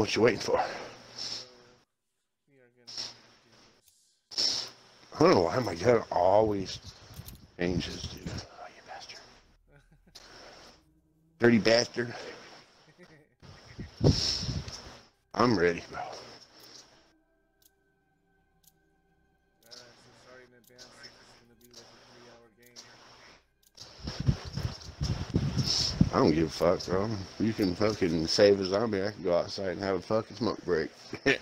What you waiting for? So we are gonna do this. I don't know why my gun always changes, dude. Oh, you bastard. Dirty bastard. I'm ready, bro. So sorry in advance if it's gonna be like a 3-hour game. I don't give a fuck, bro. You can fucking save a zombie. I can go outside and have a fucking smoke break.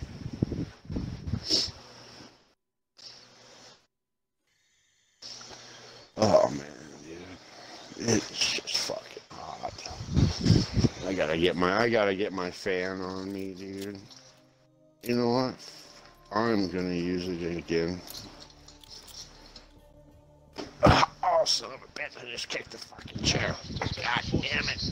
Oh man, dude, it's just fucking hot. I gotta get my fan on me, dude. You know what? I'm gonna use it again. Oh, son of a bitch! I just kicked the fucking chair. God damn it!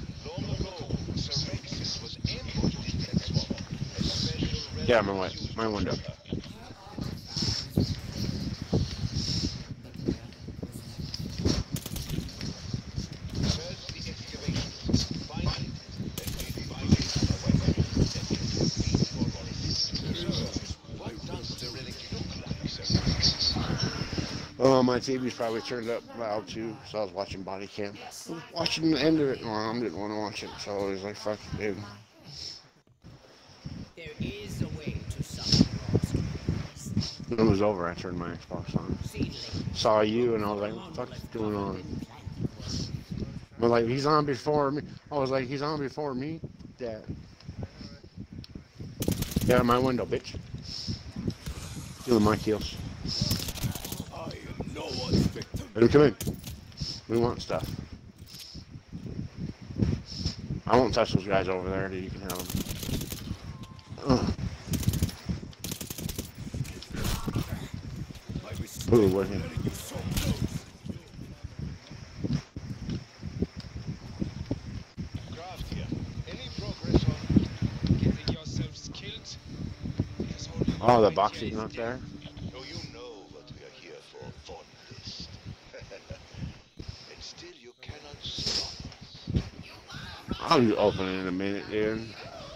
Yeah, my window. Oh, my TV's probably turned up loud too, so I was watching body cam. I was watching the end of it. Mom didn't want to watch it, so I was like, fuck it, dude. There is a way to summon Ross. When it was over, I turned my Xbox on. Saw you, and I was like, what the fuck's going on? But like, he's on before me. I was like, he's on before me? Dad. Get out of my window, bitch. Stealing my kills. Let him come in. We want stuff. I won't touch those guys over there, dude. You can have them. Ooh, what him? Oh, the box is not there? No, you know what we are here for, Von List. And still you cannot stop us. I'll be opening in a minute, dude.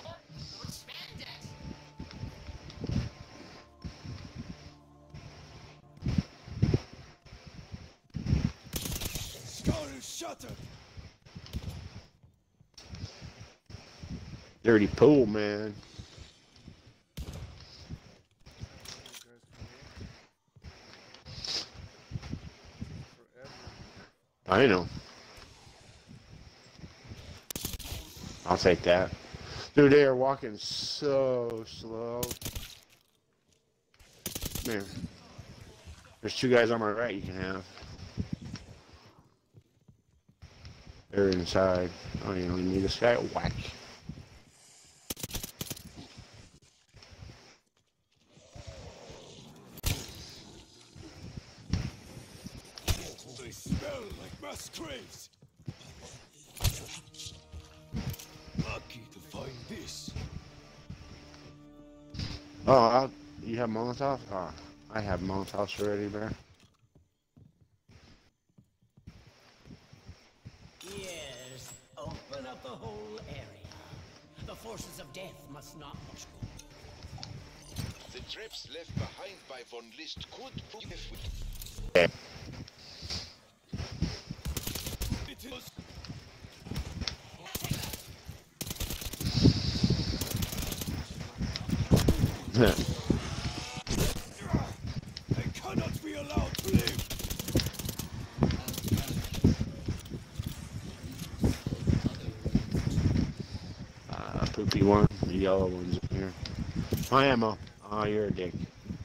Skull is shattered. Dirty pool, man. I know. I'll take that. Dude, they are walking so slow. Man. There's two guys on my right you can have. They're inside. Oh, you don't need this guy? Whack. They smell like mass graves. Lucky to find this. Oh, you have Molotov? Oh, I have Molotovs already, bro. Yes, open up the whole area. The forces of death must not much go. The traps left behind by Von List could prove if we... Yeah. It was... I cannot be allowed to live. Poopy one. The yellow one's in here. My ammo. Oh, you're a dick.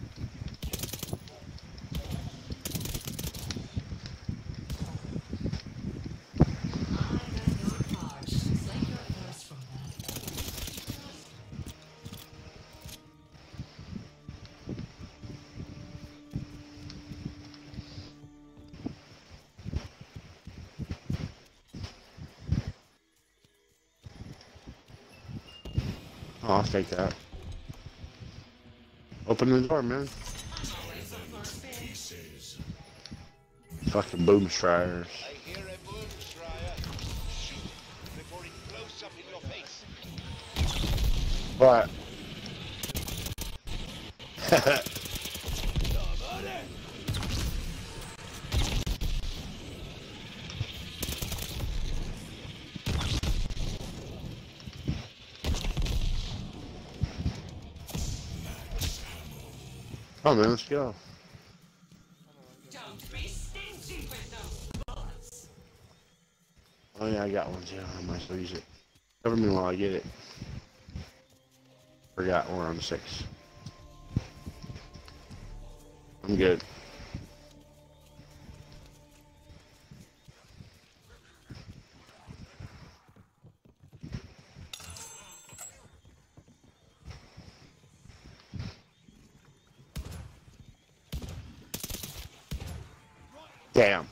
Oh, I'll take that. Open the door, man. Fucking boom striders. I hear a boom strider. Shoot before it blows up in your face. What? Oh man, let's go. Don't be stingy with those bullets. Oh yeah, I got one too. I might as well use it. Cover me while I get it. Forgot we're on 6. I'm good. Damn.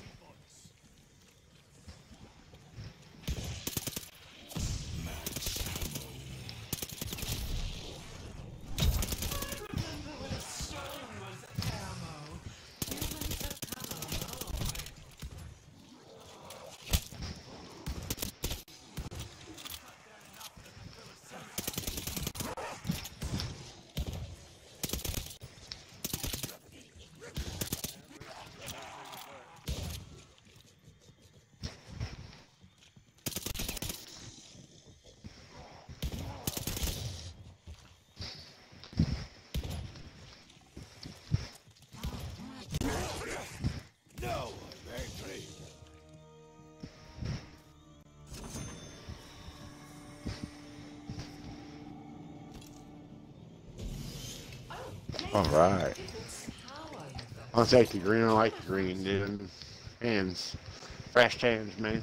Alright. I'll take the green. I like the green, dude. Hands. Fast hands, man.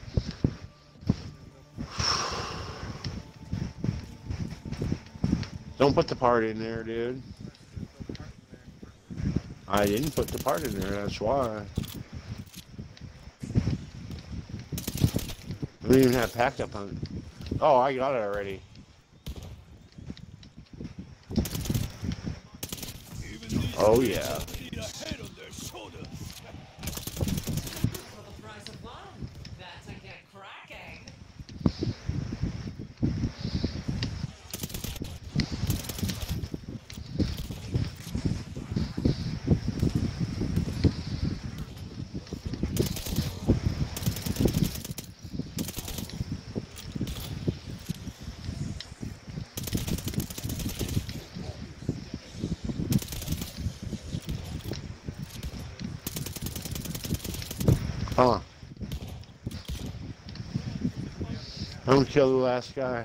Don't put the part in there, dude. I didn't put the part in there, that's why. I don't even have packed up on it. Oh, I got it already. Oh yeah. For the price of one, that's a get cracking. Huh. I'm gonna kill the last guy.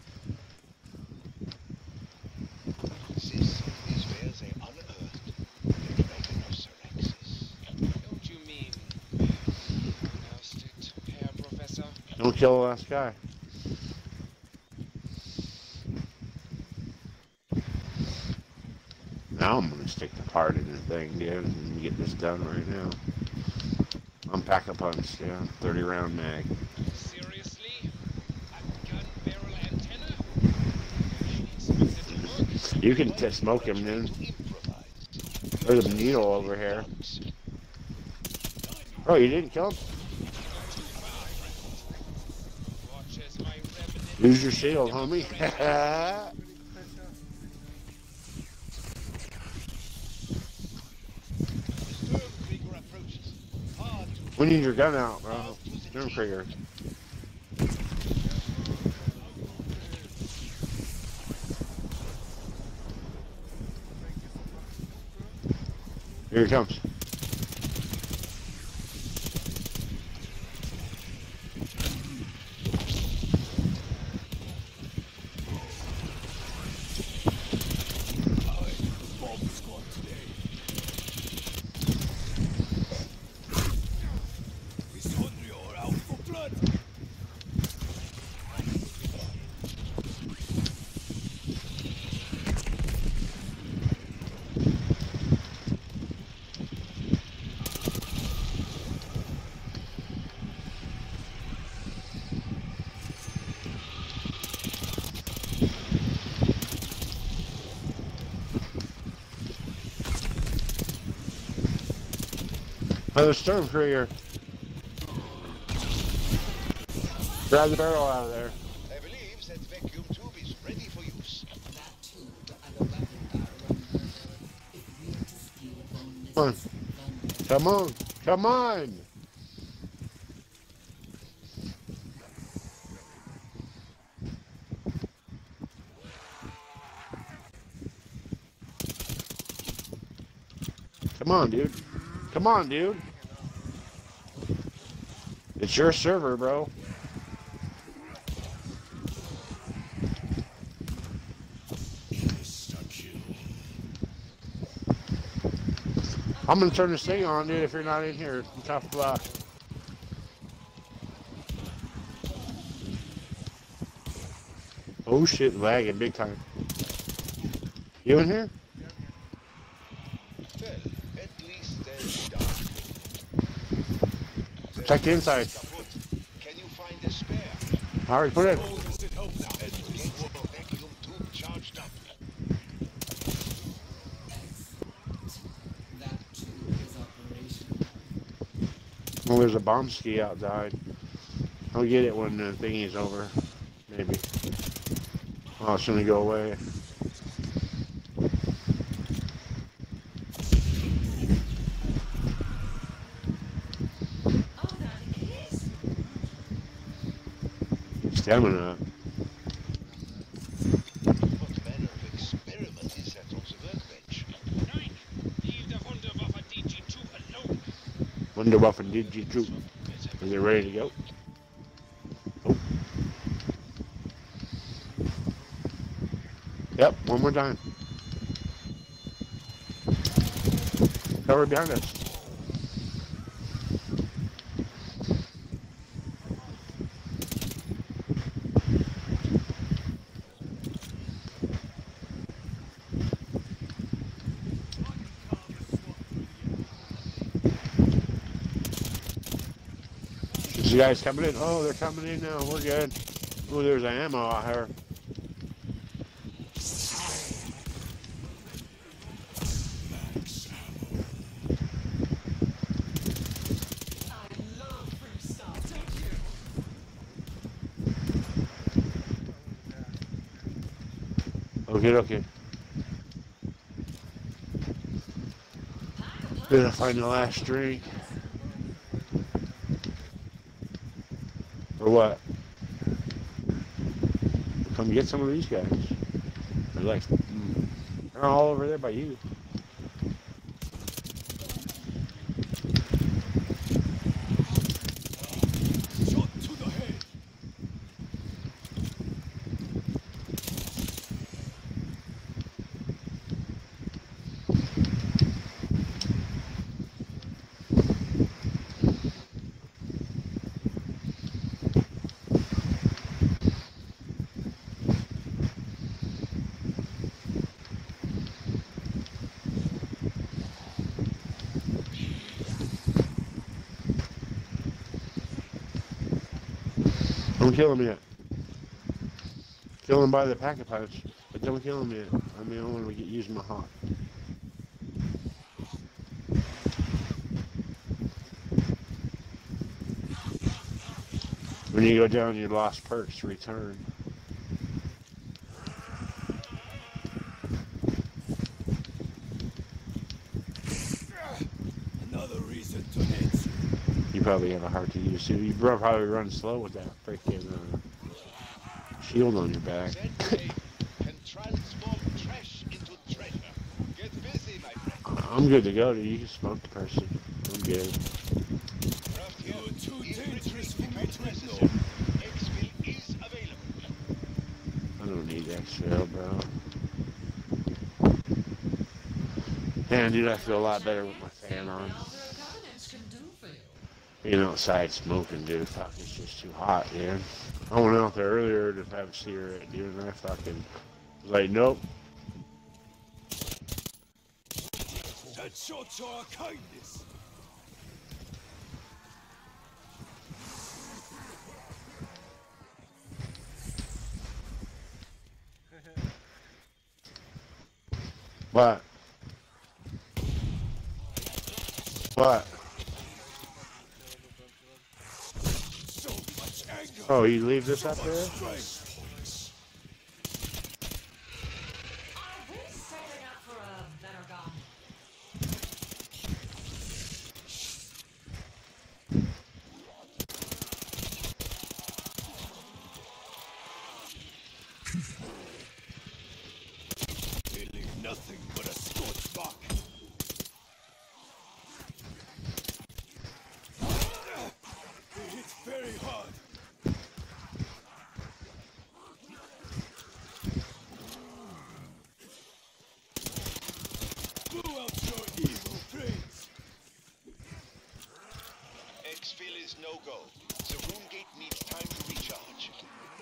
This is where they unearthed the Dragonosaurexes. Don't you mean pronounced it, Herr Professor? Don't kill the last guy. Now I'm gonna stick the part in the thing, dude, and get this done right now. I'm pack a punch, yeah. 30 round mag. Seriously? A gun barrel antenna? Needs some work. You can smoke him, dude. There's a needle over here. Oh, you didn't kill him? Watch as my revenant Lose your shield, homie. Stormkrieger approaches. Hard to We need your gun out, bro. Stormkrieger. Here he comes. Another Stormkrieger. Grab the barrel out of there. I believe that vacuum tube is ready for use. That tube and a weapon barrel are on. Come on. Come on. Come on, dude. Come on, dude. It's your server, bro. I'm gonna turn this thing on, dude, if you're not in here. Tough luck. Oh shit, lagging big time. You in here? Well, at least there's dark. Check the inside. Can you find a spare? I already put it. And get the vacuum tube charged up. That too is operational. Well, there's a bomb ski outside. I'll get it when the thingy's over. Maybe. Oh, it's gonna go away. Stamina. What manner of experiment is that on the workbench? Nein, leave the Wunderwaffe DG2 alone. Wunderwaffe DG2. Is it ready to go? Oh. Yep, one more time. Cover behind us. You guys coming in? Oh, they're coming in now. We're good. Oh, there's ammo out here. Okay, okay. Gonna find the last drink. Or what? Come get some of these guys. They're like, they're all over there by you. Shot to the head. Don't kill him yet. Kill him by the packet punch, but don't kill him yet. I mean, I want to get using my hawk. When you go down, you lost perks. Return. Another reason to hit. You probably have a heart to use too. You probably run slow with that freaking shield on your back. Sensei can transform trash into treasure. Get busy, my friend. I'm good to go, dude. You can smoke the person. I'm good. Craft here. You're too If dangerous retreat for me becomes to necessary, ignore. exfil is available. I don't need that shit, bro. Man, dude, I feel a lot better with my fan on. Being outside smoking, dude, fuck, it's just too hot, dude. I went out there earlier to have a cigarette, dude, and I fucking was like, nope. That shots are a kindness. What? What? So much anger. Oh, you leave this up So there? much strength. Are we setting up for a better gun? no go. The room gate needs time to recharge.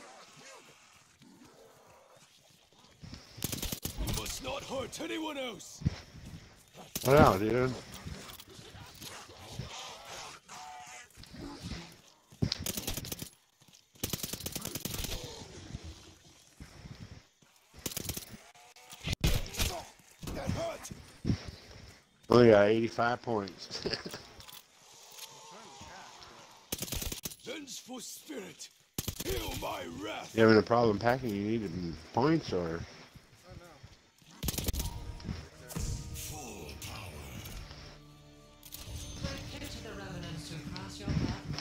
You must not hurt anyone else. Wow, dude. That hurt. Only got 85 points. Vengeful spirit, heal my wrath. You having a problem packing? You need points or? Oh no. Full power. Give to the revenants to cross your path now.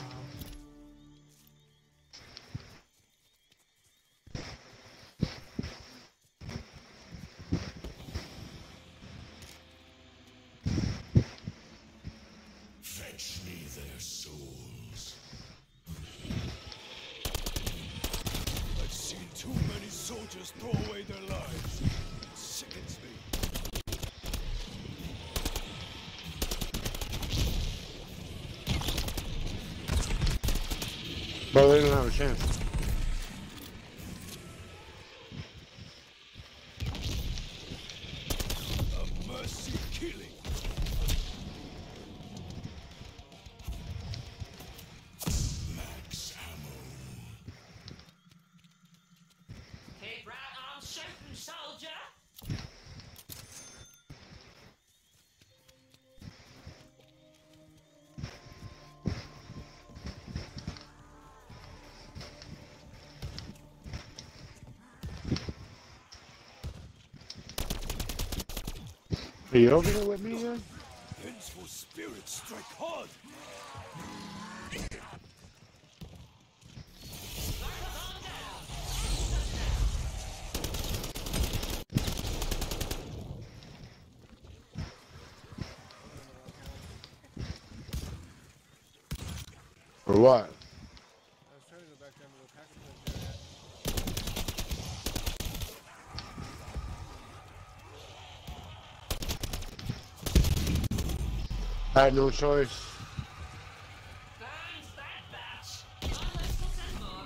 Fetch me their souls. I've seen too many soldiers throw away their lives. It sickens me. Bro, they don't have a chance. A mercy killing. Max ammo. Keep right on shooting, soldier. Are you over here with me again? Vengeful spirit strike hard. Or what? I was trying to go back down to the pack of I had no choice. Thanks, that batch. Unless we'll send more.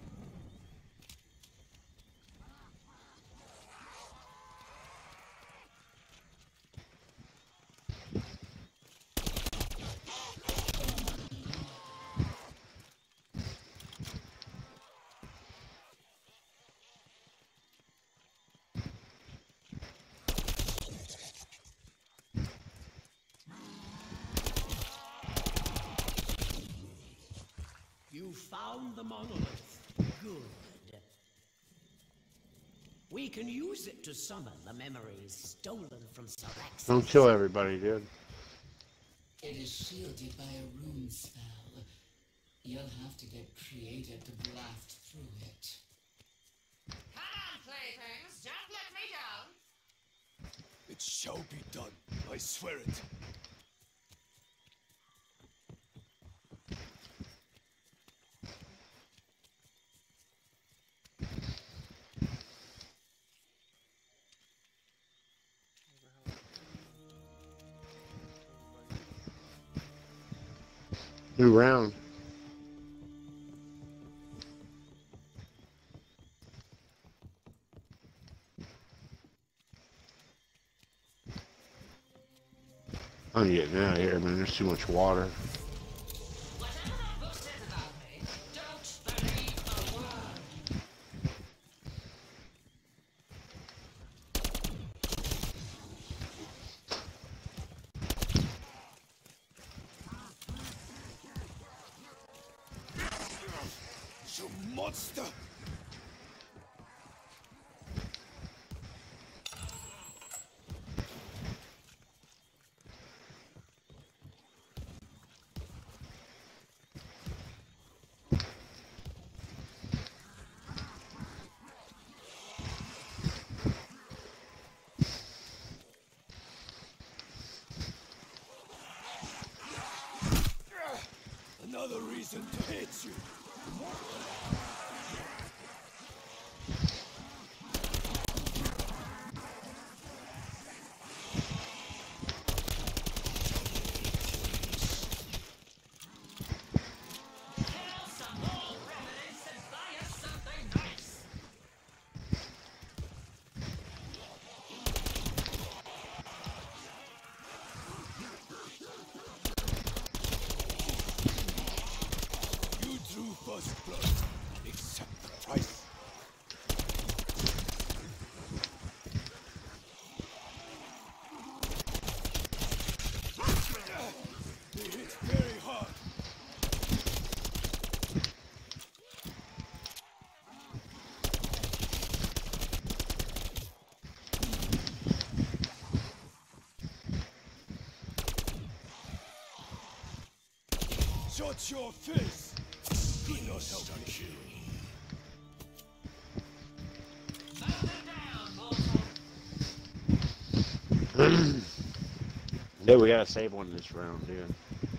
You found the monolith. Good. We can use it to summon the memories stolen from Syraxis. Don't kill everybody, dude. It is shielded by a rune spell. You'll have to get creative to blast through it. Come on, playthings. Don't let me down. It shall be done. I swear it. New round. I'm getting out of here, man. There's too much water. Whatever that book says about me, don't believe a word. You monster! Another reason to hate you. Shut your face! Do not help me. Dude, we gotta save one this round, dude.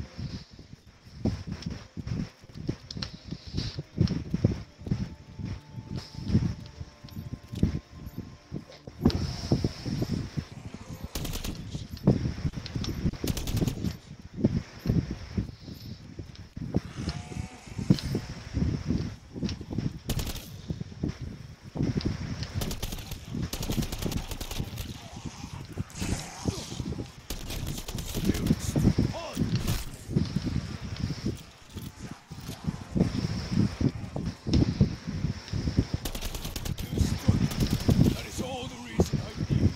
That is all the reason I need.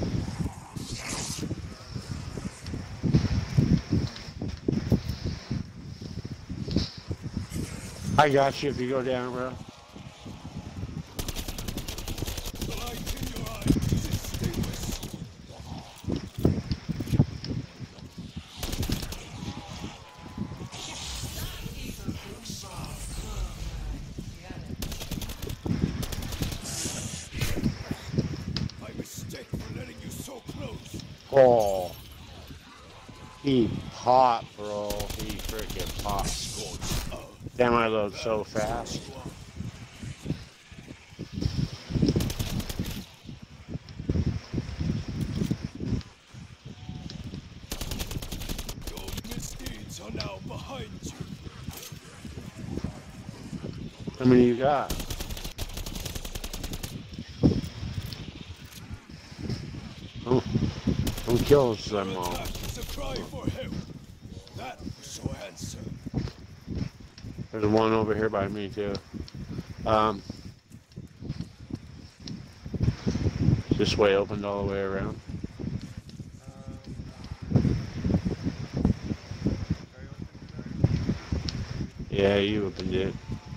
I got you if you go down, bro. The light in your eyes is extinguished. My mistake for letting you so close. Oh. He popped, bro. He freaking popped. Damn, I load so fast. Your misdeeds are now behind you. How many you got? Who kills them Your all? attack is a cry for help. That was your answer. There's one over here by me too. This way opened all the way around. Yeah, you opened it.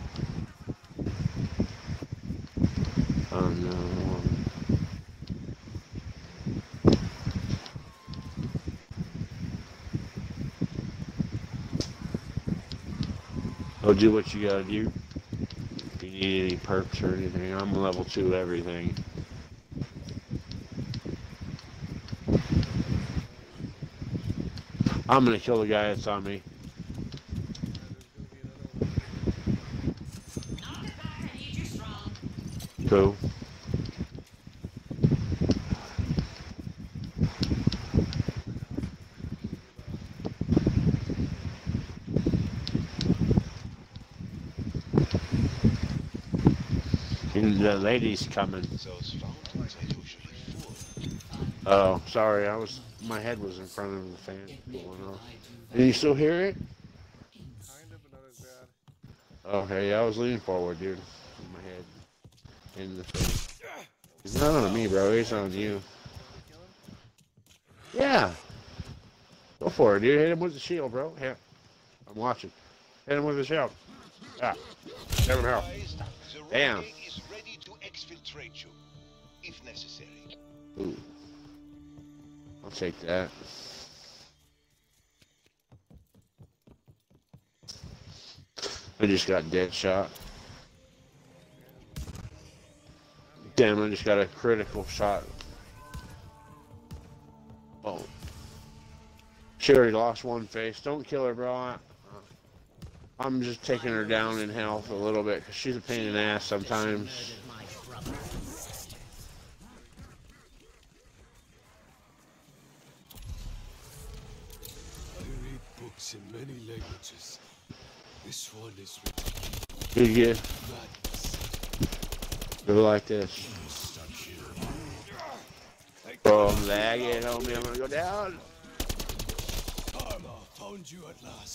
Oh no. Oh, do what you gotta do. If you need any perks or anything, I'm level 2 everything. I'm gonna kill the guy that's on me. Knock it back, I need you strong. Cool. And the lady's coming. Those fountains are usually full. Oh, sorry, my head was in front of the fan going off. Can you still hear it? Kind of, but not as bad. Okay, yeah, I was leaning forward, dude. With my head in the thing. It's not on me, bro. It's on you. Kill him? Yeah. Go for it, dude. Hit him with the shield, bro. Yeah. I'm watching. Hit him with the shield. Yeah. Never help. Guys, the Damn. Renegade is ready to exfiltrate you, if necessary. Ooh. I'll take that. I just got dead shot. Damn, I just got a critical shot. Oh. She already lost one face. Don't kill her, bro. I'm just taking her down in health a little bit because she's a pain in the ass sometimes. Murdered my brothers and sisters. I read books in many languages. This one is written Good gift. madness. Go like this. Bro, I'm lagging, homie. I'm gonna go down. Karma found you at last.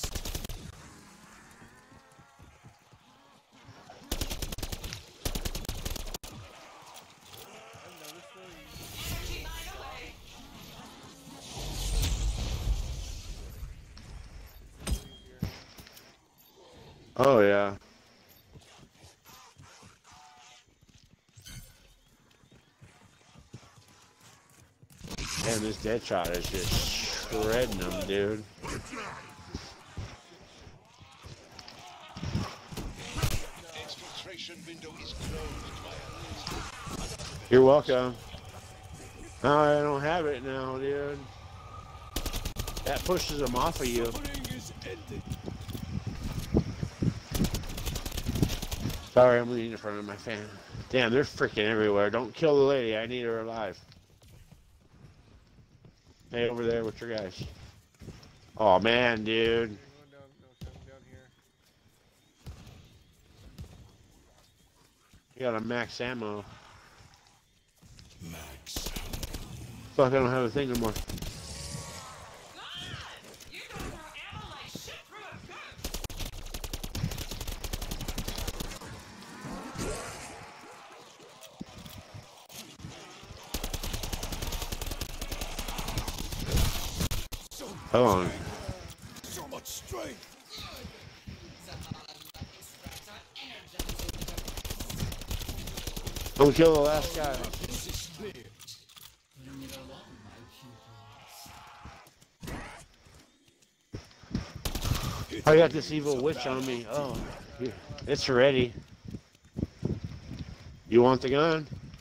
Energy mine away. Oh, yeah. Man, this dead shot is just shredding them, dude. extraction window is closed, my allies. You're welcome. No, I don't have it now, dude. That pushes them off of you. Suffering is ended. Sorry, I'm leaning in front of my fan. Damn, they're freaking everywhere. Don't kill the lady. I need her alive. Hey, over there with your guys. Oh, man, dude. You're going down, no, I'm down here. You got a max ammo. Max. Fuck, I don't have a thing no more. God! You don't throw ammo like shit through a gun! Hold on. So much strength. Don't kill the last guy. This is clear. Bring it along, my pupils. I got this evil witch on me. Oh, here. It's ready. You want the gun?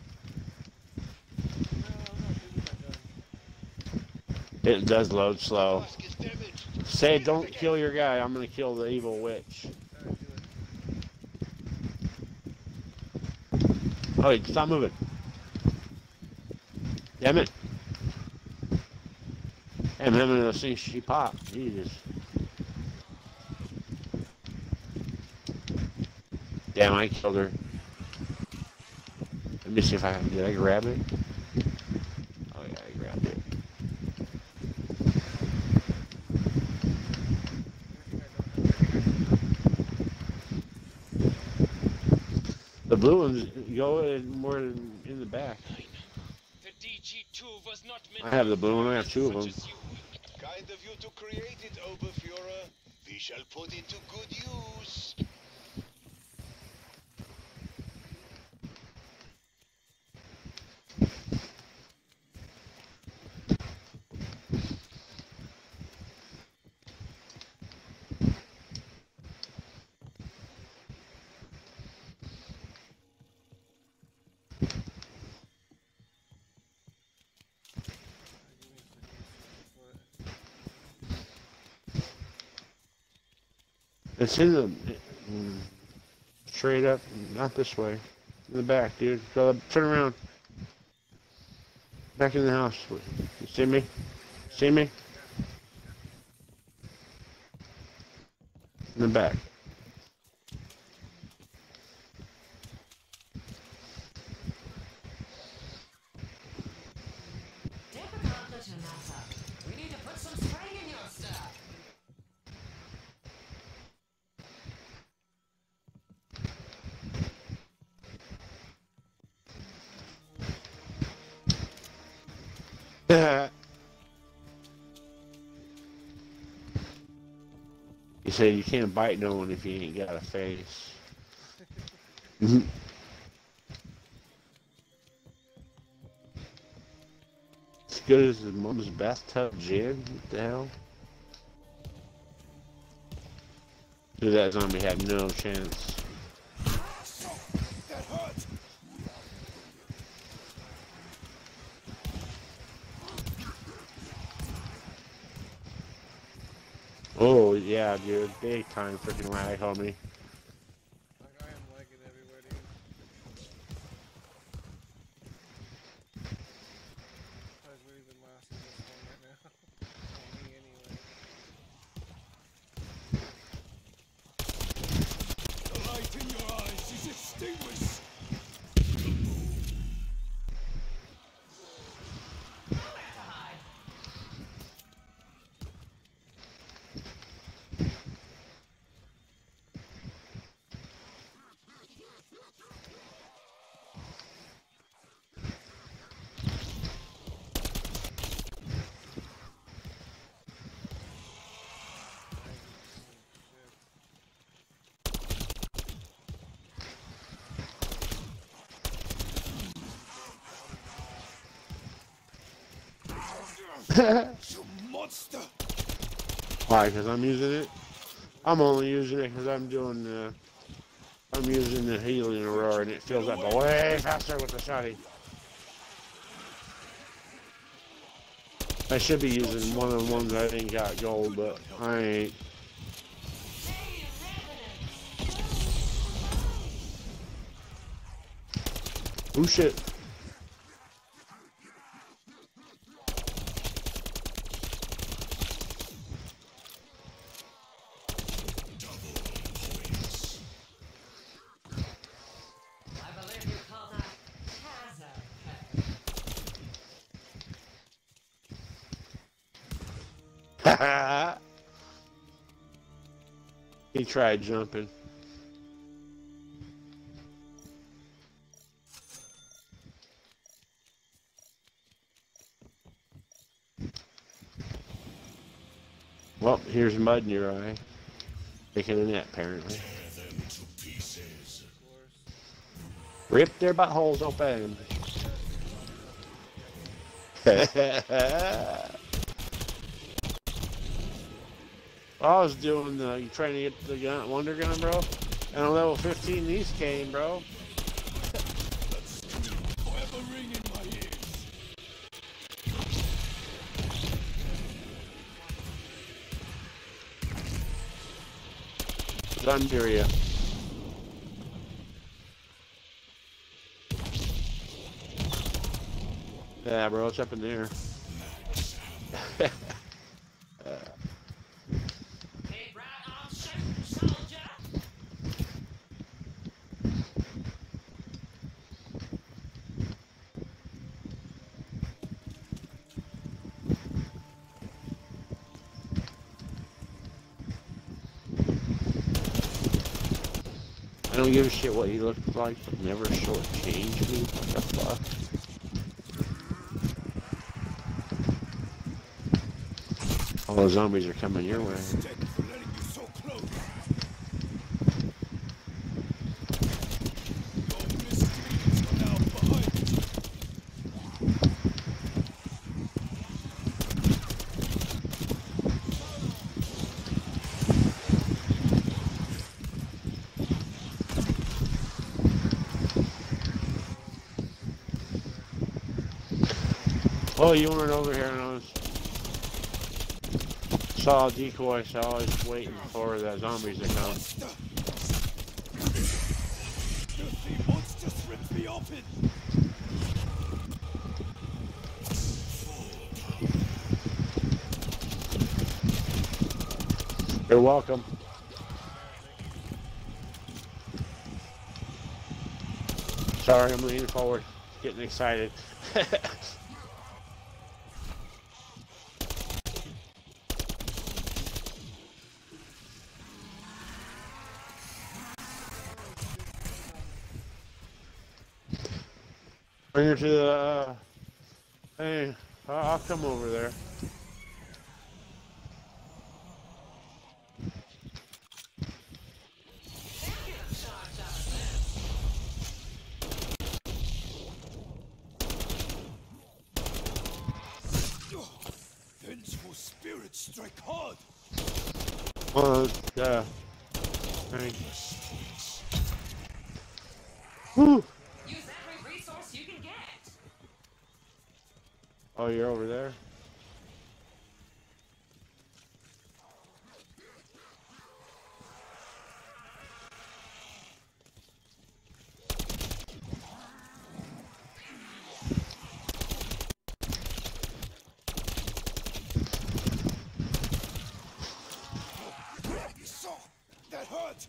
It does load slow. Mask is damaged. Say, don't kill your guy. I'm gonna kill the evil witch. Oh, wait, stop moving. Damn it. Damn, how many of those things she popped? Jesus. Damn, I killed her. Let me see if I can. Did I grab it? Oh, yeah, I grabbed it. The blue ones go in more in the back. The DG2 was not meant I have the blue one. I have two of them. such as you. Kind of you to create it, Oberfuhrer. We shall put it to good use. It's in the straight up, not this way. In the back, dude. Turn around. Back in the house. You see me? See me? In the back. Difficult little matter. We need to put some spring in your stuff. He said you can't bite no one if you ain't got a face. As good as his mom's bathtub gin? What the hell? Dude, that zombie had no chance. That hurt. Oh, yeah, dude. Big time freaking lag, homie. Like, I am lagging everywhere, dude. Guys, we're even lasting this one right now. On me, anyway. The light in your eyes is extinguished. You monster! Why? Because I'm using it? I'm only using it because I'm doing I'm using the healing aurora and it fills up way faster with the shotty. I should be using one of the ones that ain't got gold, but I ain't. Oh shit. I believe you call that hazard. He tried jumping. Well, here's mud in your eye. Taking a nap, apparently. Rip their buttholes open. I was doing trying to get the gun, Wonder Gun, bro. And on level 15, these came, bro. Forever ring in my ears. Zunderia. Yeah, bro, it's up in there. Keep right on shooting, soldier. I don't give a shit what he looked like, but never shortchanged me. What the fuck? All the zombies are coming your way. Mistake for letting you so close. Your misdeeds are now behind you. Oh, you weren't over here, and I saw a decoy, so I was waiting for the zombies to come. Filthy monsters ripped me open. You're welcome. Sorry, I'm leaning forward, getting excited. Bring her to the, hey, I'll come over there. Vengeful spirits strike hard. Well, hey. Whew. Use every resource you can get. Oh, you're over there? You saw that hurt.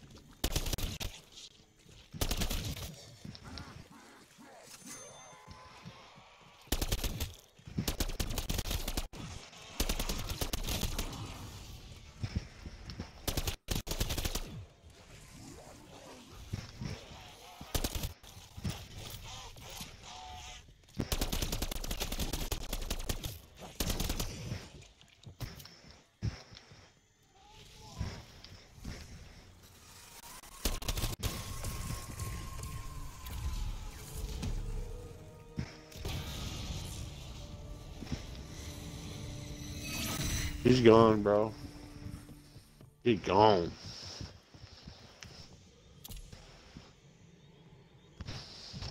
He's gone, bro. He's gone.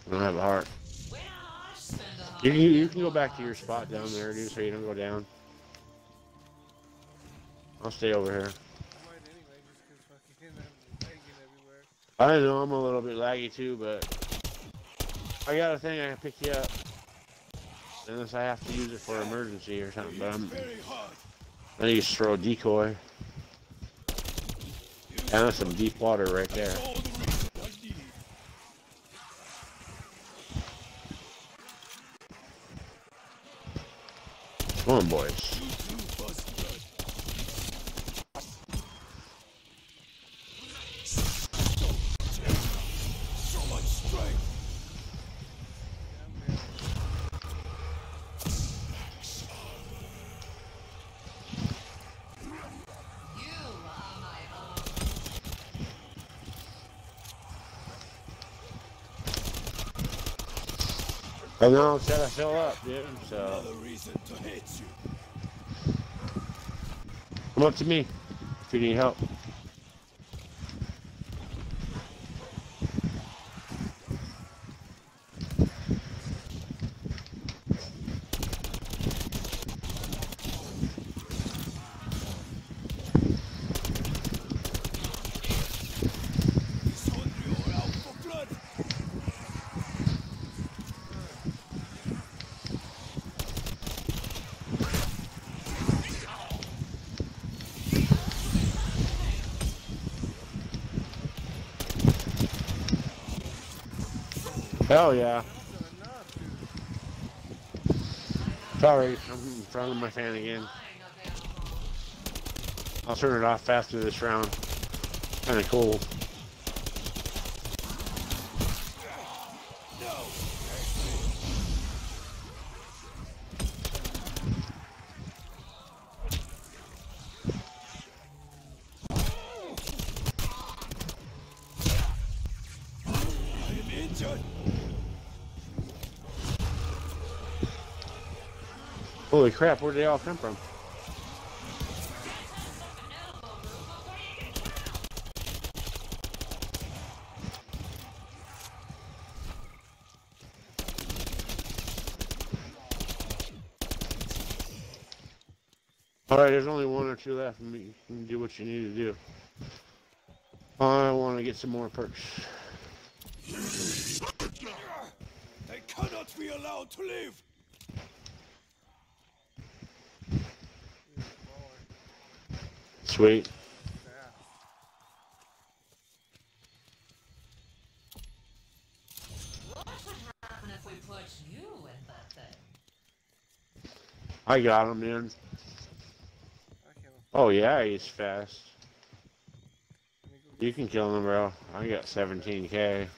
I don't have a heart. When I spend a heart You can go back to your spot down there, dude, so you don't go down. I'll stay over here. I might anyway, just because fucking I'm lagging everywhere. I know I'm a little bit laggy too, but I got a thing I can pick you up. Unless I have to use it for emergency or something, but Very hard. I need to throw a decoy. And that's some deep water right there. All the reason I need. Come on, boys. You two bust blood. So much strength. You are my own. I know it's gotta fill up, dude, so Another reason to hate you. come up to me if you need help. Is hungry or out for blood? Hell yeah. Sorry, I'm in front of my fan again. I'll turn it off faster this round. Kinda cool. I am injured. Holy crap, where'd they all come from? Alright, there's only one or two left, and you can do what you need to do. I want to get some more perks. They cannot be allowed to live. Sweet. What would happen if we put you in that thing? I got him, man. I can't. Oh yeah, he's fast. Let me go You can kill him, bro. I got 17k. get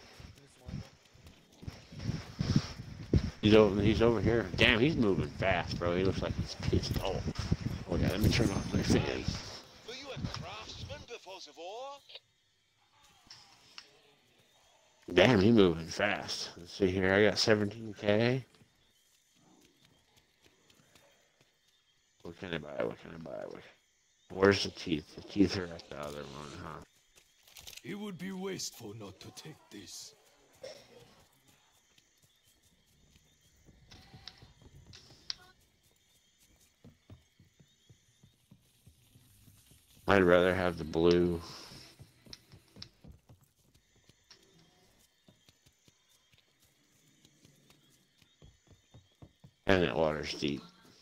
this one. He's over here. Damn, he's moving fast, bro. He looks like he's pissed off. Oh yeah, let me turn off my fan. Were you a craftsman before the war? Damn, he moving fast. Let's see here. I got 17k. What can I buy? What can I buy? Where's the teeth? The teeth are at the other one, huh? It would be wasteful not to take this. I'd rather have the blue. And that water's deep.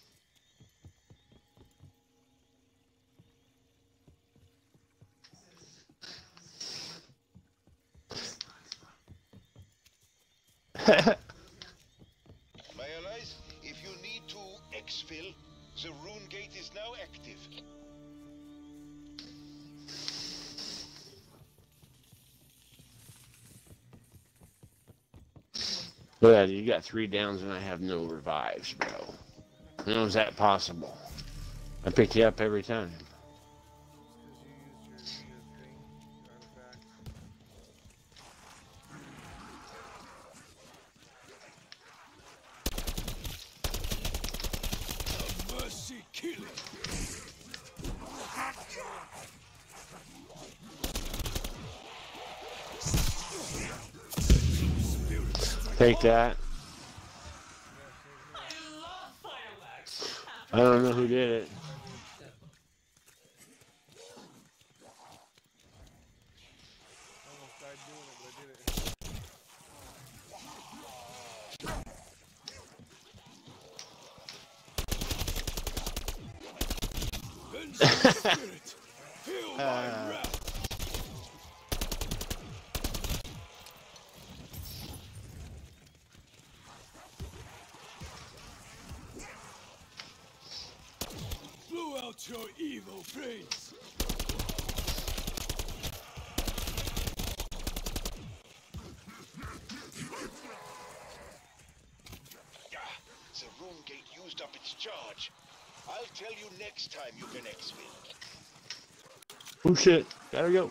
My allies, if you need to exfil, the rune gate is now active. Look at that, you got 3 downs and I have no revives, bro. How is that possible? I pick you up every time. Because you used your thing, your artifact. Mercy killing. Spirit strike Take that. I love fireworks. I don't know who did it. I almost died doing it, but I did it. Vengeful spirit, feel my wrath. Blow out your evil brains. The room gate used up its charge. I'll tell you next time you can exfil. Oh shit, gotta go.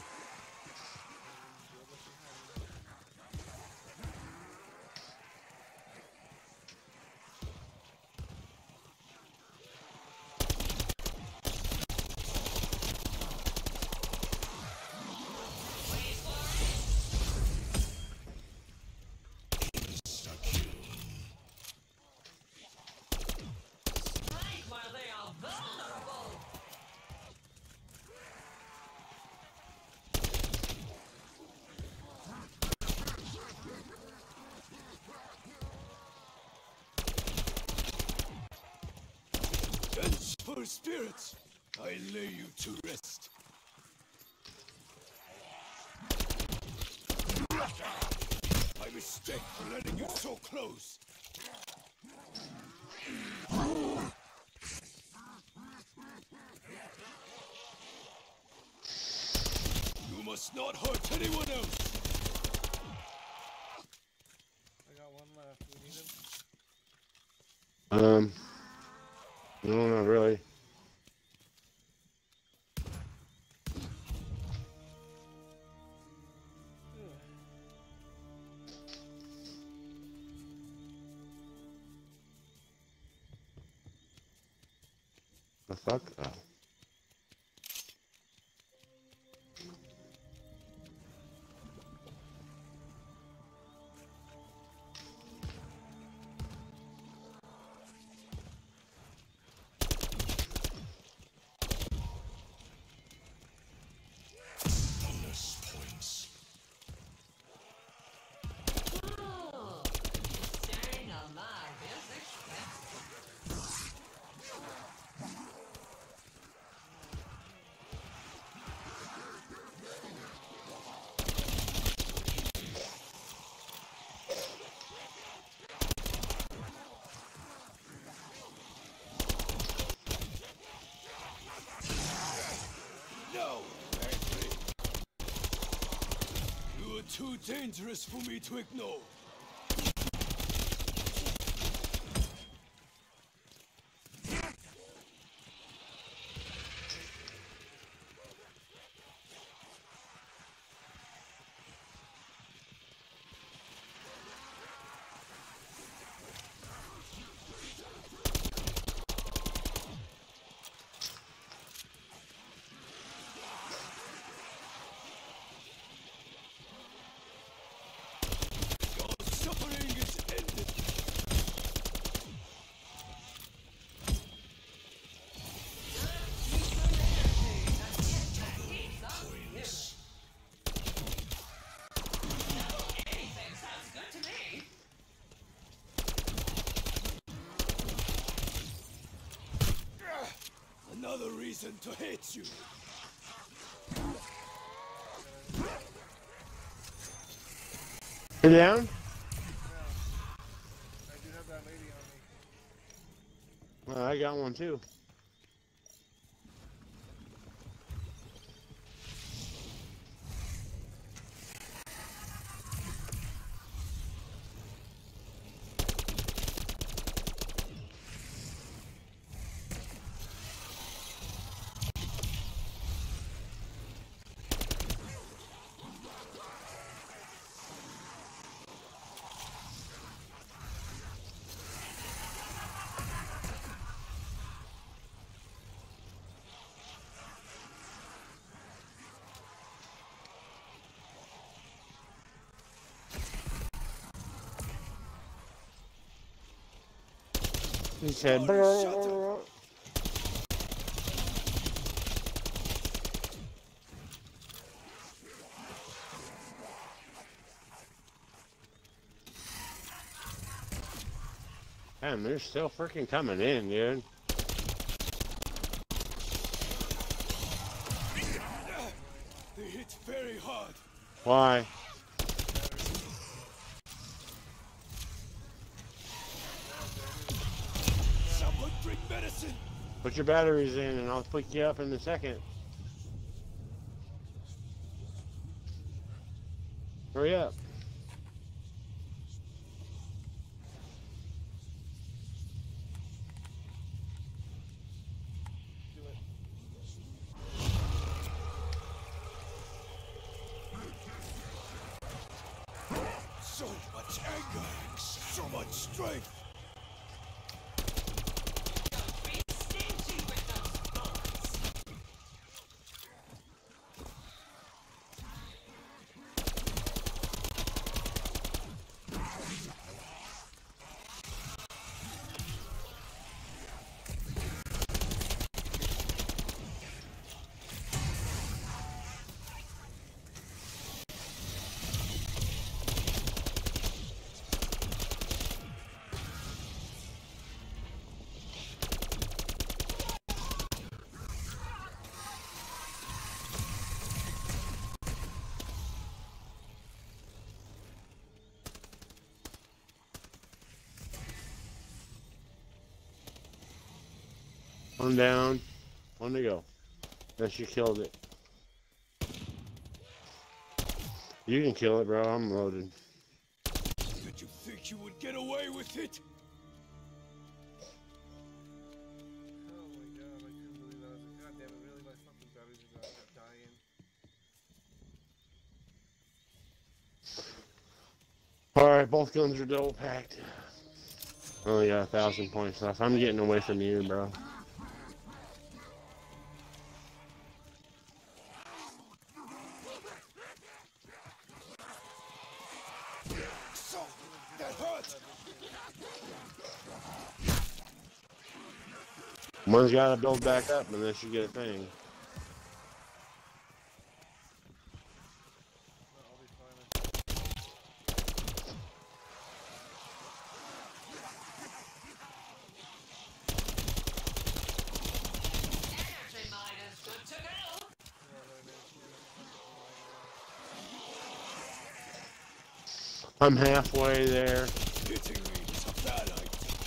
Strike while they are vulnerable. Vengeful spirits, I lay you to rest. My mistake for letting you so close. You must not hurt anyone else. I got one left. Do we need him? No, not really. The fuck? Oh. Bonus points. Oh, staying alive is expensive. No, Angry. You are too dangerous for me to ignore. Your suffering is ended. Anything sounds good to me. Another reason to hate you. You down? I do have that lady on me. Well, I got one too. He said, man, they're still freaking coming in, dude. They hit very hard. Why? Someone bring medicine. Put your batteries in and I'll pick you up in a second. Hurry up. So much anger, so much strength. Be stingy with those bullets. One down. One to go. Yes, you killed it. You can kill it, bro. I'm loaded. Did you think you would get away with it? Oh my god, I couldn't believe that. I was like, god damn it, really? My fucking batteries are gonna start dying. Alright, both guns are double packed. Only got 1,000 points left. I'm getting away from you, bro. So, that hurt. One's got to build back up unless you get a thing. I'll be fine. Energy mine is good to go. I'm halfway there. Hitting me is a bad idea.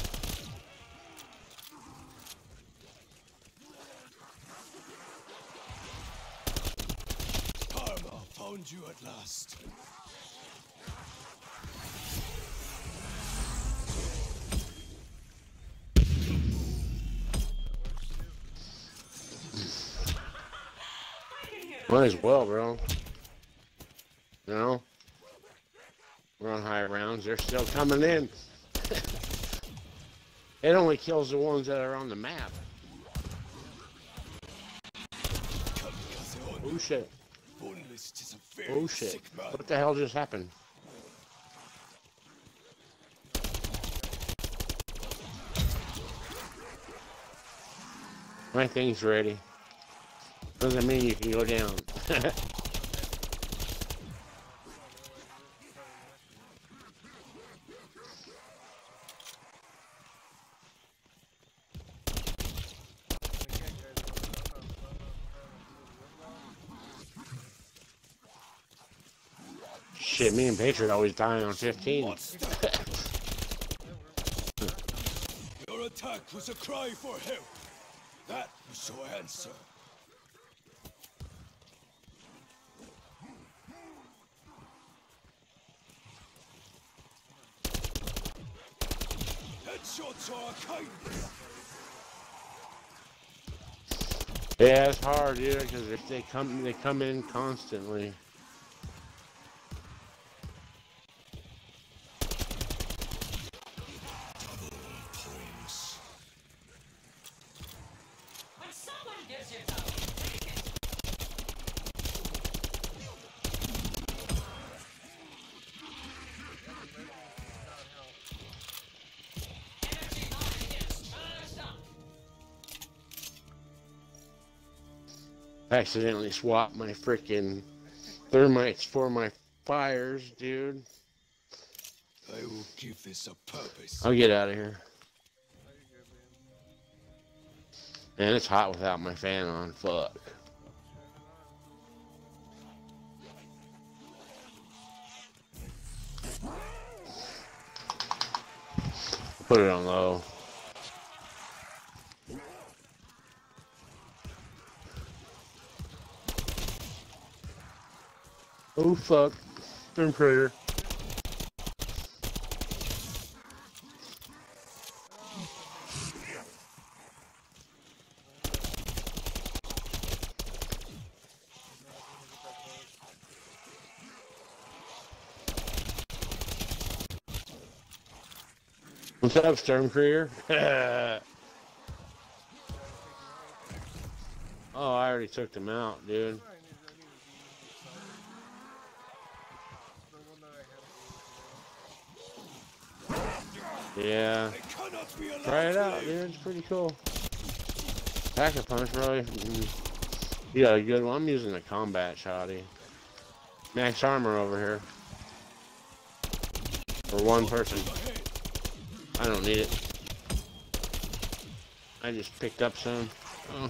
Karma found you at last. Might as well, bro. You know? We're on high rounds. They're still coming in. It only kills the ones that are on the map. Oh shit. Boneless is a very Oh shit. sick man. What the hell just happened? My thing's ready. Doesn't mean you can go down. Shit, me and Patriot always dying on 15. Monster. Your attack was a cry for help. That was your answer. Headshots are a kindness. Yeah, it's hard, dude, because if they come in constantly. When someone gives you something, take it. Energy mine is Accidentally swapped my freaking thermites for my fires, dude. I will give this a purpose. I'll get out of here. Oh, you're good, man. Man, it's hot without my fan on. Fuck. Put it on low. Oh fuck. Storm Crater. What's up, Storm Crater? Oh, I already took them out, dude. Yeah. Try it out, dude. It's pretty cool. Pack-a punch, really. You got a good one. I'm using a combat shotty. Max armor over here. For one person. I don't need it. I just picked up some. Oh.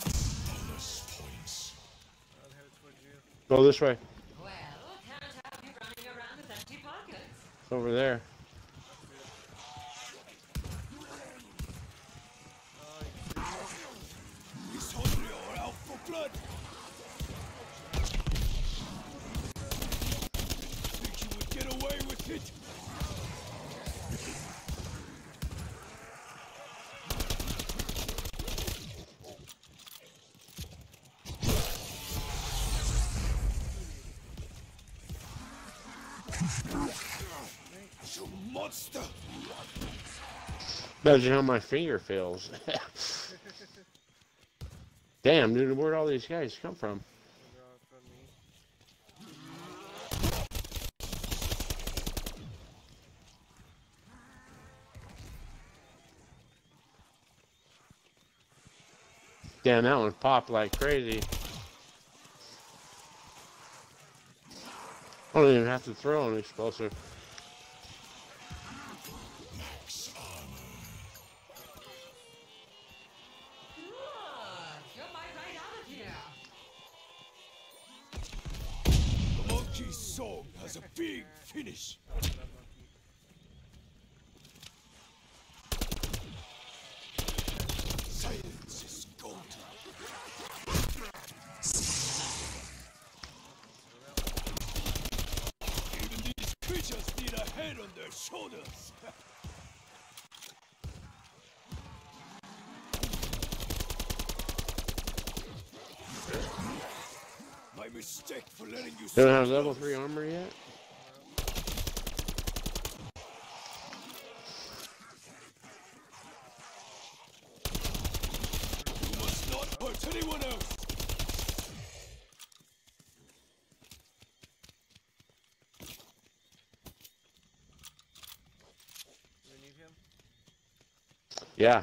Go this way. Well, can't have you running around with empty pockets. It's over there. These hungry are out for blood. Think you would get away with it? You monster! Imagine how my finger feels. Damn, dude, where'd all these guys come from? Damn, that one popped like crazy. I don't even have to throw an explosive. You're my right out of here. The monkey's song has a big finish. Silence is gold. Even these creatures need a head on their shoulders. My mistake for letting you. Don't have level 3 armor yet? You must not hurt anyone else. Do we need him? Yeah.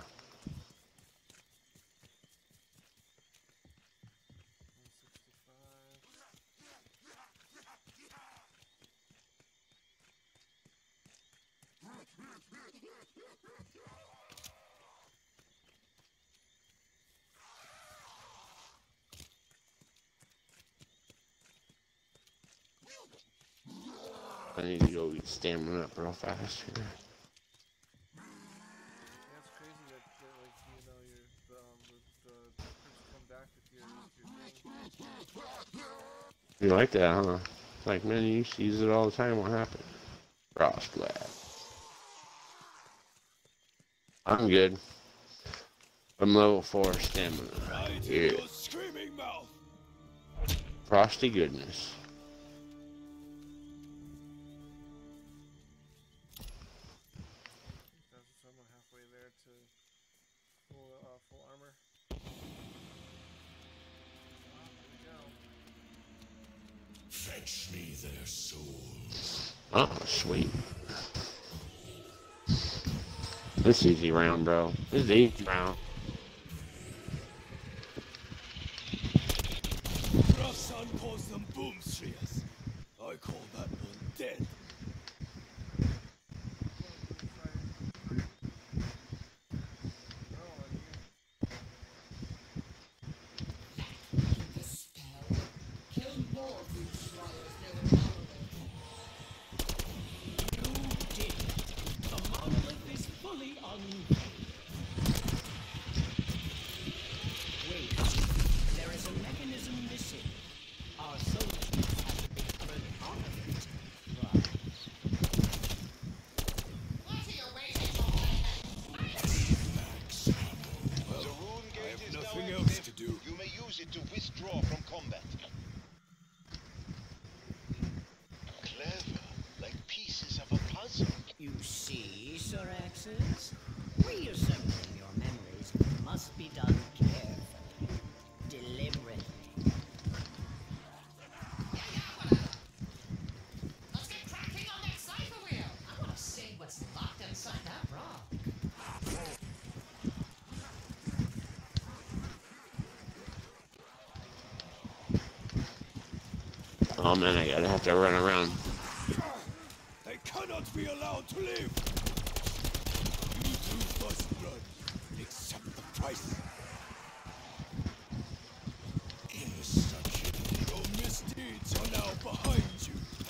165. I need to go get stamina up real fast here. Yeah, it's crazy that like, you know, the creeps come back with your thing. You like that, huh? It's like, man, you used to use it all the time. What happened? Frost Lab. I'm good. I'm level 4 stamina. Right in Yeah. your screaming mouth. Frosty goodness. That's someone halfway there to full armor. Fetch me their souls. Oh, sweet. This is easy round, bro. This is easy round. Khan calls them boom shrias. I call that one dead. The spell. Kill more boom shrias near the monolith. You did it. The monolith is fully unfazed. Wait, there is a mechanism missing. Our soldiers have to become an part of it. Right. What are you waiting for? The rune I gate have is now nothing active. else to do. You may use it to withdraw from combat. Clever, like pieces of a puzzle. You see, Sir Axis? Reassembling your memories must be done carefully, deliberately. Let's get cracking on that cipher wheel. I want to see what's locked inside that rock. Oh man, I gotta have to run around. They cannot be allowed to live. You two must run. Accept the price. Your misdeeds are now behind you.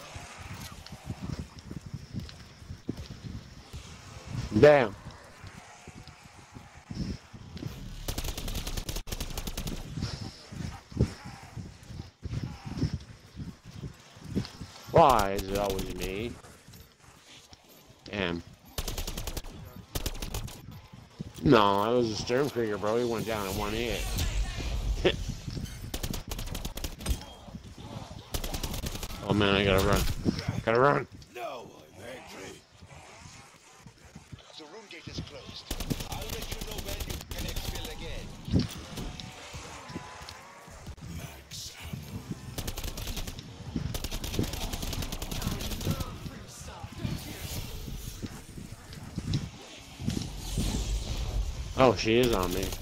Damn. Why is it always me? Damn. No, I was a Stormkrieger, bro. He went down in one hit. Oh man, I gotta run. Gotta run. Now I'm angry. The rune gate is closed. I'll let you know when you can exfil again. Max ammo. Oh, she is on me.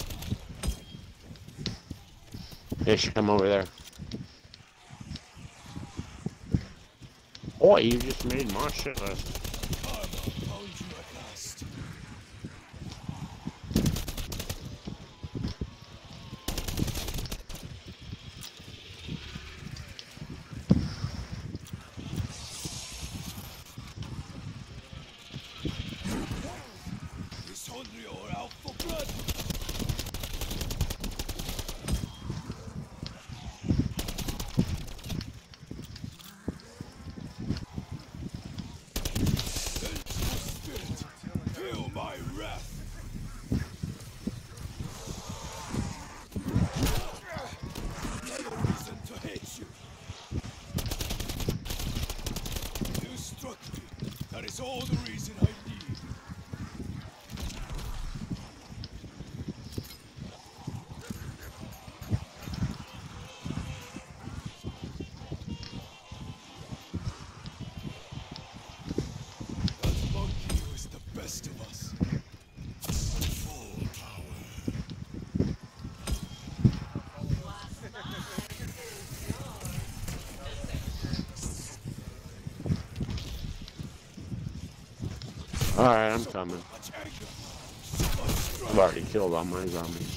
Here she come over there. Boy, you just made my shit list. Karma found you at last. Is Honryo out for blood? Spirit, feel my wrath. Another reason to hate you. You struck me. That is all the reason I need. That monkey was the best of us. Full power. Alright, I'm coming. Much anger. So much I've strife. already killed all my zombies.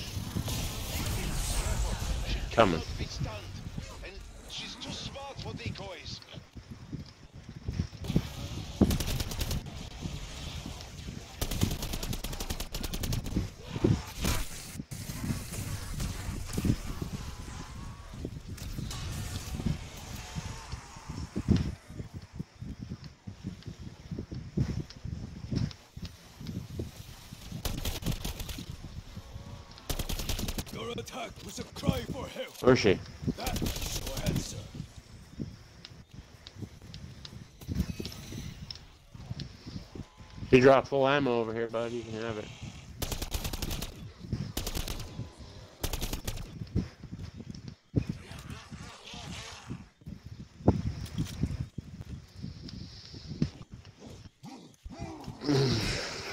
Coming. Be stunned, and she's too smart for decoys. Your attack was a cry for help. Where's she? That's your answer. She dropped full ammo over here, buddy. You can have it.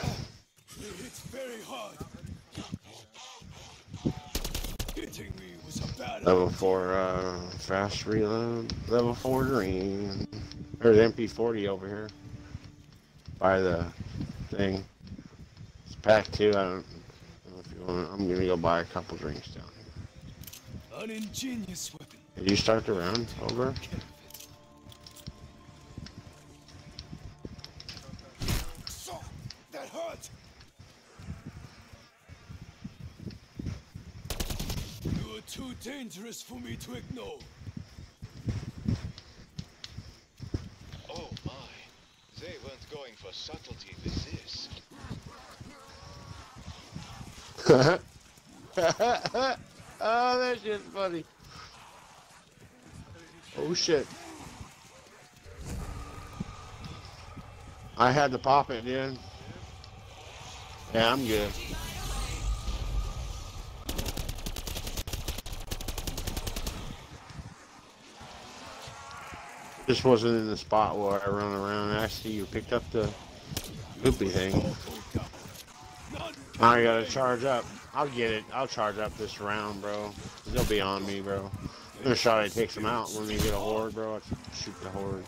It's very hard. Hitting me was was a bad Level idea. 4 fast reload. Level 4 green. There's MP40 over here. By the thing. It's pack 2. I don't know if you want. I'm gonna go buy a couple drinks down here. An ingenious weapon. Did you start the round over? So, that hurt. You are too dangerous for me to ignore. Oh my. They weren't going for subtlety with this. Oh, that shit's funny. Oh shit. I had to pop it, dude. Yeah, I'm good. Just wasn't in the spot where I run around. I see you picked up the goopy thing. I gotta charge up. I'll get it. I'll charge up this round, bro. They'll be on me, bro. There's a shot I takes them out when you get a horde, bro. I shoot the horde.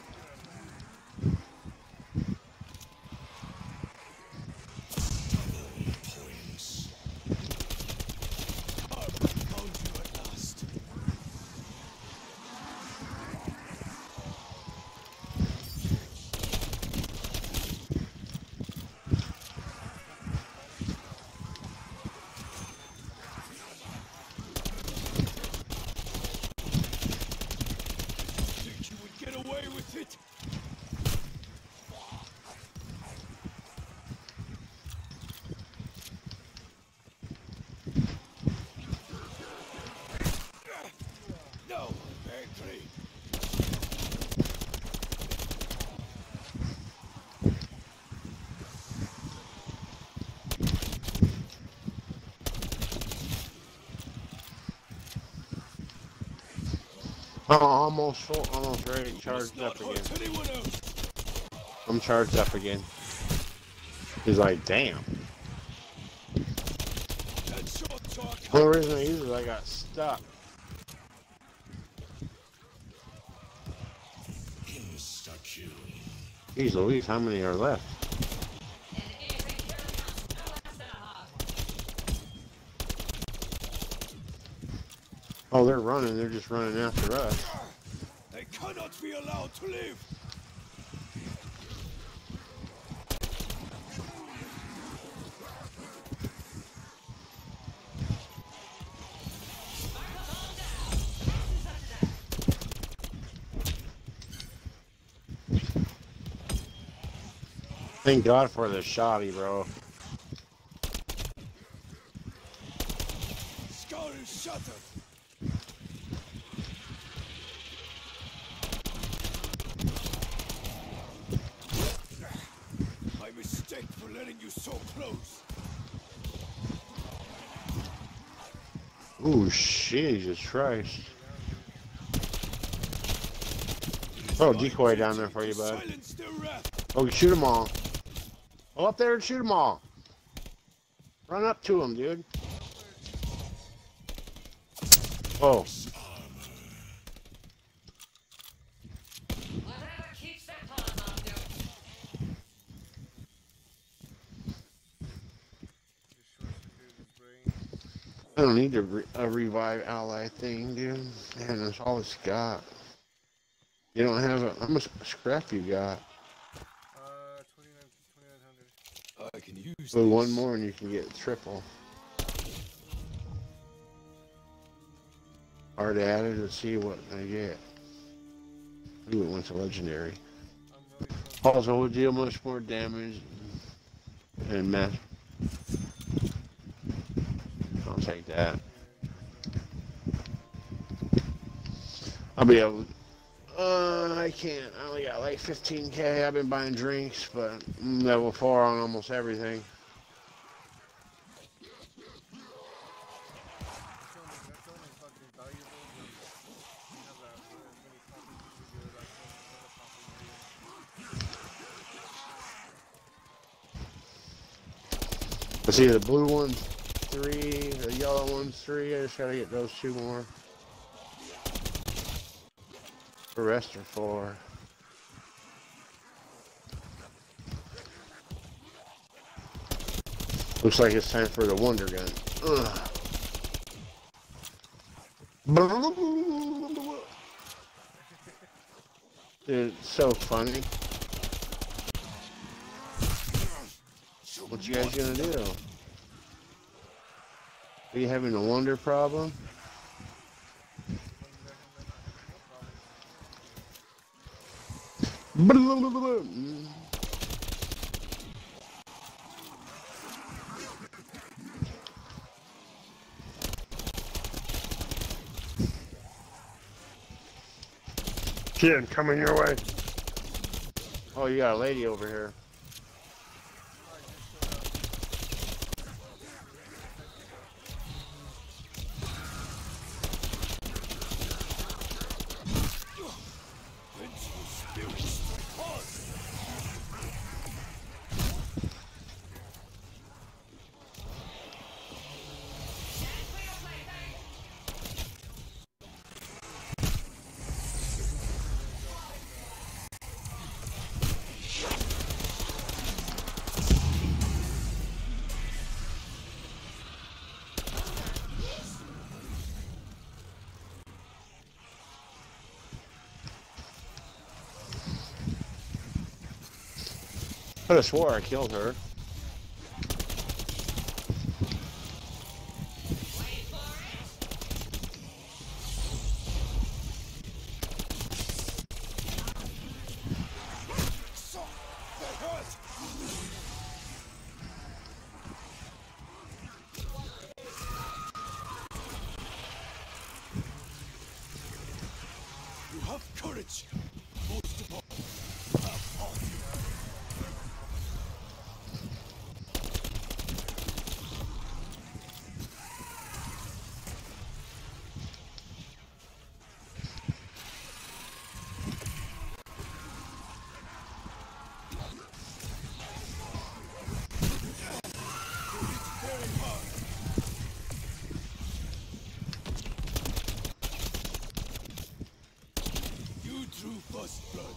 Think you would get away with it? No, angry. Oh, almost full, almost ready. Charged Not up again. hurt anyone else. I'm charged up again. He's like, damn. That short talk. The only reason I used it is I got stuck. Insta-kill. Jeez Louise, how many are left? Oh, they're running. They're just running after us. They cannot be allowed to live. Thank God for the shotty, bro. Skull is shattered. My mistake for letting you so close. Ooh, Jesus Christ. Oh, decoy down there for you, bud. Silence their wrath. Oh, shoot them all. Go up there and shoot them all. Run up to them, dude. Oh. Whatever keeps their paws off you. I don't need a revive ally thing, dude. Man, that's all it's got. You don't have a... How much scrap you got? 2900. I can use So one this. more and you can get triple. Hard added to see what I get. Ooh, it went to legendary. I'm really close. Also will deal much more damage and mass. I'll take that. I'll be able. I can't. I only got like 15k. I've been buying drinks, but I'm level 4 on almost everything. That's only fucking valuable when you have that as many copies as you do that But see, the blue one 3. The yellow one's 3. I just gotta get those 2 more. The rest are 4. Looks like it's time for the Wonder Gun. Ugh. Dude, it's so funny. What you guys gonna do? Are you having a wonder problem? Kid, coming your way. Oh, you got a lady over here. I could have swore I killed her. You have courage. Most of all, have heart. You drew first blood.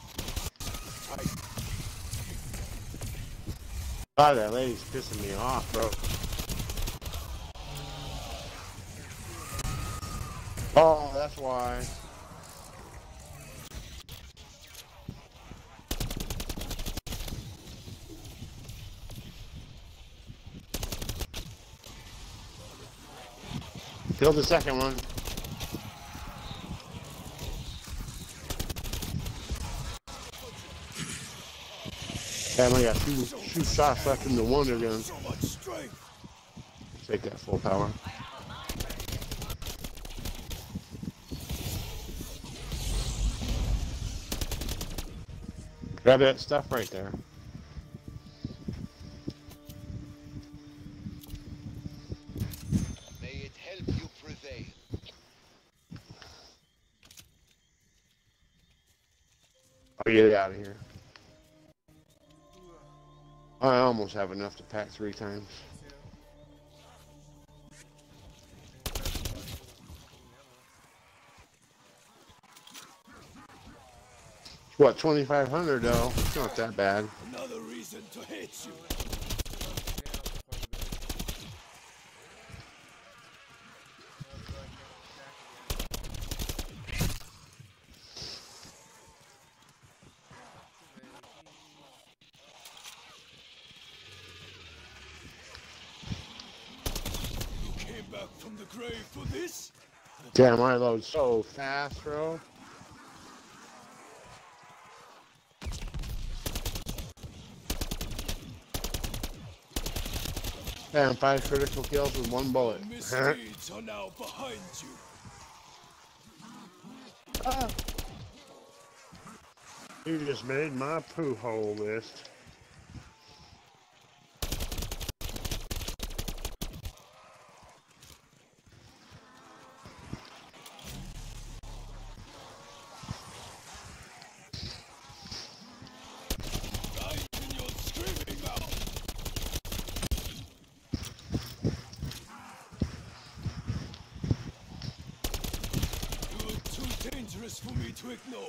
God, that lady's pissing me off, bro. Oh, that's why. Killed the second one. Damn, I got two shots left in the Wonder Gun. So much strength. Take that full power. Grab that stuff right there. May it help you prevail. I'll get out of here. I almost have enough to pack 3 times. What, 2,500 though? It's not that bad. Another reason to hate you. You came back from the grave for this? Damn, I load so fast, bro. Damn, 5 critical kills with 1 bullet. Misdeeds are now behind you. You just made my poo hole list. Right in your screaming mouth. dangerous for me to ignore.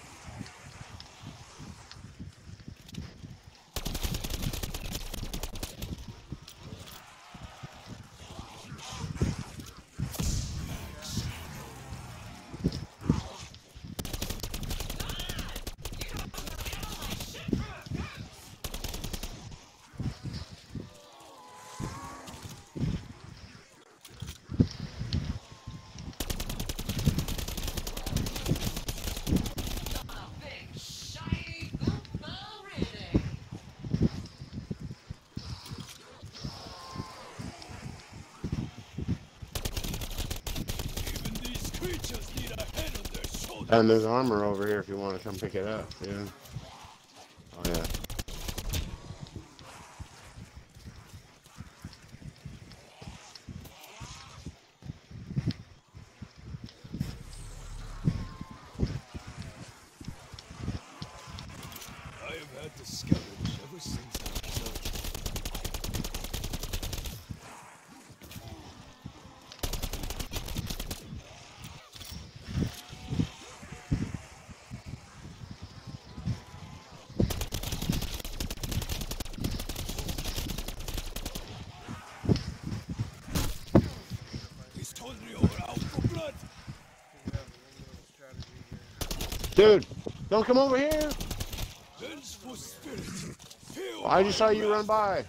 And there's armor over here if you want to come pick it up, dude. Oh, yeah. I have had to scavenge ever since I was young. He's totally over out for blood. Dude, don't come over here. Vengeful spirit. Feel I just saw you run by.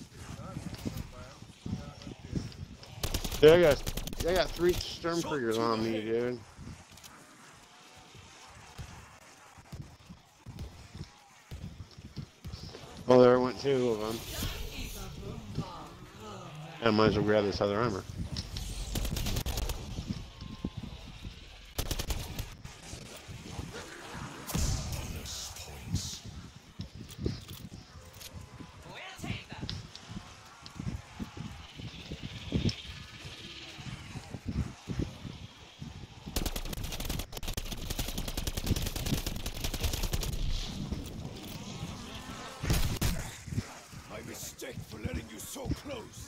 Dude, I got 3 Stormkriegers on me, dude. Oh, there went 2 of them. I might as well grab this other armor. my mistake for letting you so close.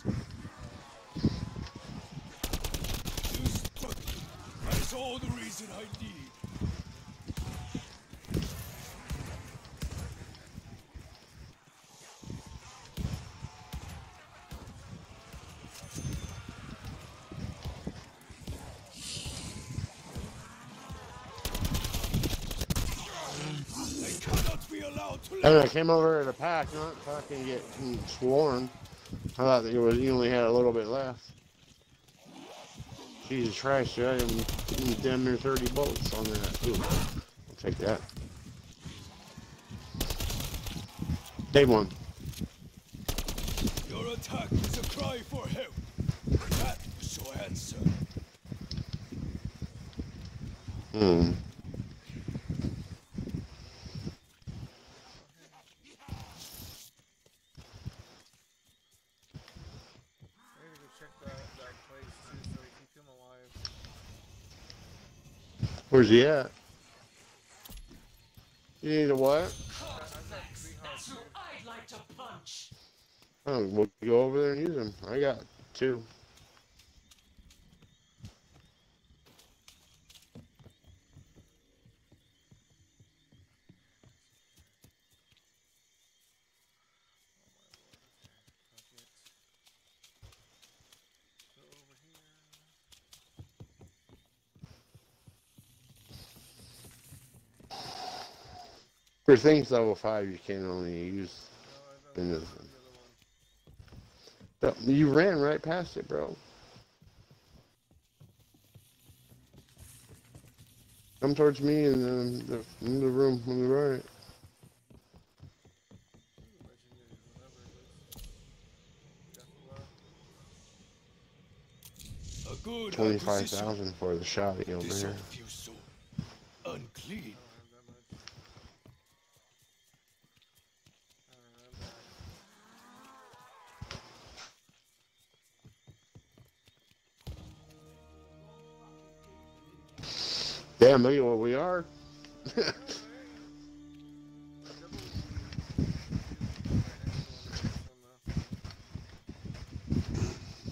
You struck me. That is all the reason I need. And I came over to the pack, not fucking get sworn. I thought that you only had a little bit left. Jesus Christ, dude, I had damn near 30 bullets on that. Ooh, I'll take that. Day 1. Your attack is a cry for help. That was your answer. Where's he at? You need a what? That's who I'd like to punch. Oh, we'll go over there and use them. I got 2. For things level 5, you can only use in the. You ran right past it, bro. Come towards me in the room on the right. A good 25,000 for the shotty over this here. all feels so unclean. Damn, look at what we are.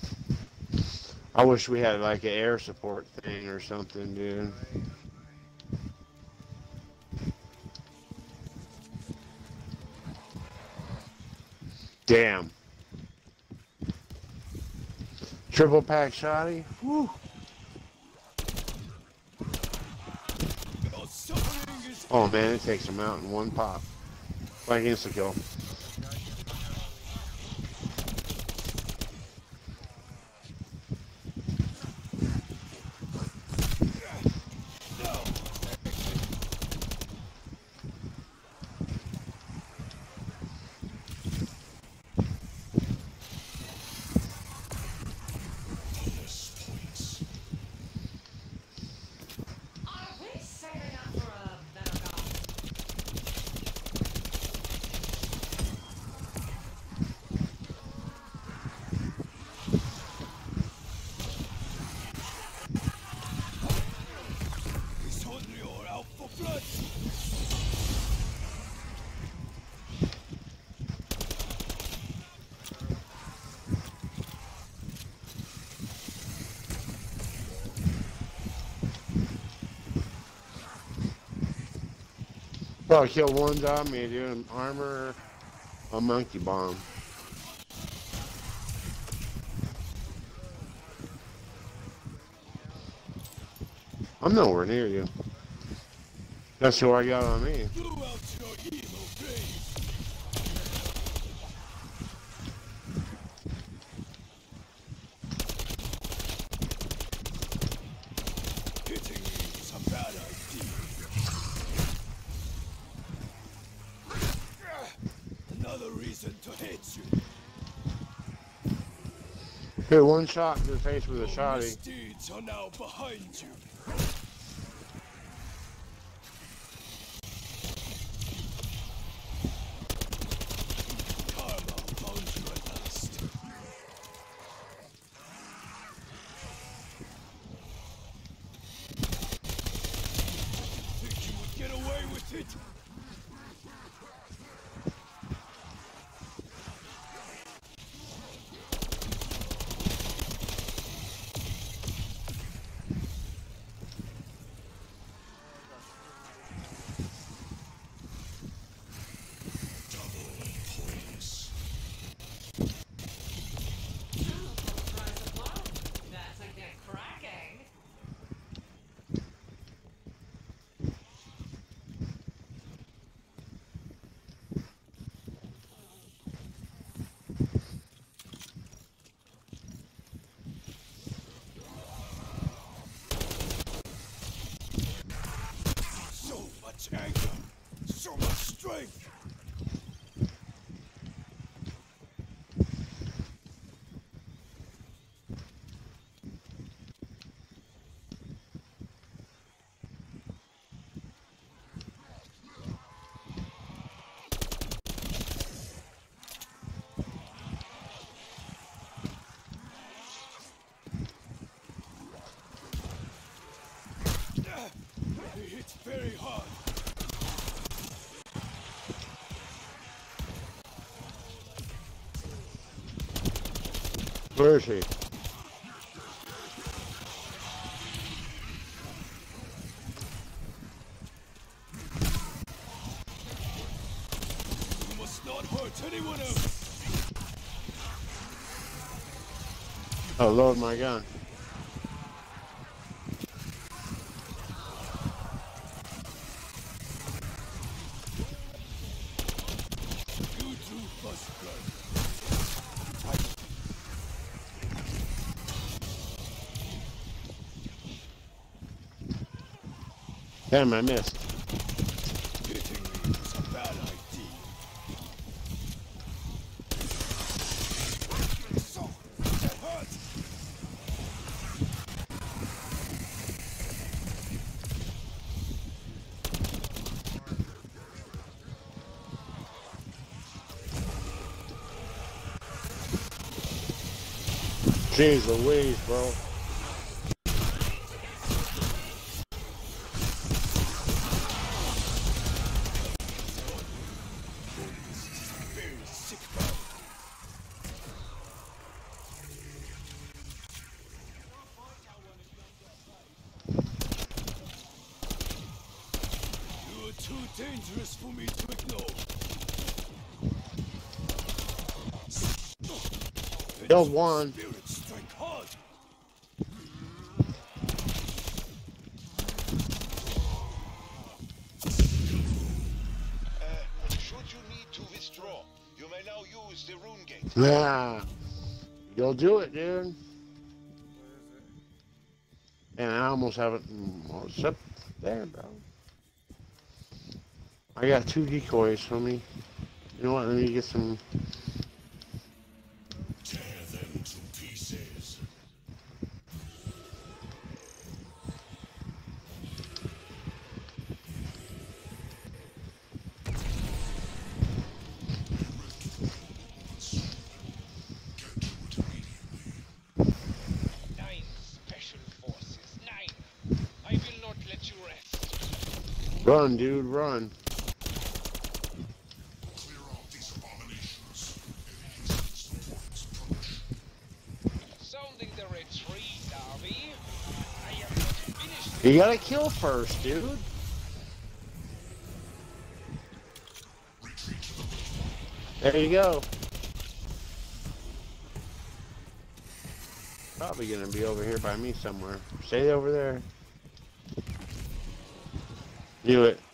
I wish we had like an air support thing or something, dude. Damn. Triple pack shotty. Whew. Your suffering is Oh man, it takes him out in one pop. Like insta kill. Are we saving up for a better golf? is on your out for blood. Well, I killed one job, me doing armor, a monkey bomb. I'm nowhere near you. That's who I got on me. Blew out your evil face. Hitting me is a bad idea. Another reason to hate you. Hit one shot to the face with a Your shotty. misdeeds are now behind you. Karma found you at last. Think you would get away with it? That's a get cracking. So much anger, so much strength. It hits very hard. Where is he? You must not hurt anyone else. Oh, load my gun. You drew first blood. Damn, I missed. Hitting me is a bad idea. So, that hurt. Jeez Louise, bro. Very sick man. You're too dangerous for me to ignore. Killed one. Spirit strike hard. Should you need to withdraw, you may now use the rune gate. Yeah. You'll do it, dude. Where is it? And I almost have it. Well, it's up there, bro. I got 2 decoys for me. You know what? Let me get some. Tear them to pieces. Nine special forces. 9. I will not let you rest. Run, dude, run. Clear out these abominations. Approach. Sounding the retreat, Darby. I am not finished. You gotta kill first, dude. There you go. Probably gonna be over here by me somewhere. Stay over there. Do it.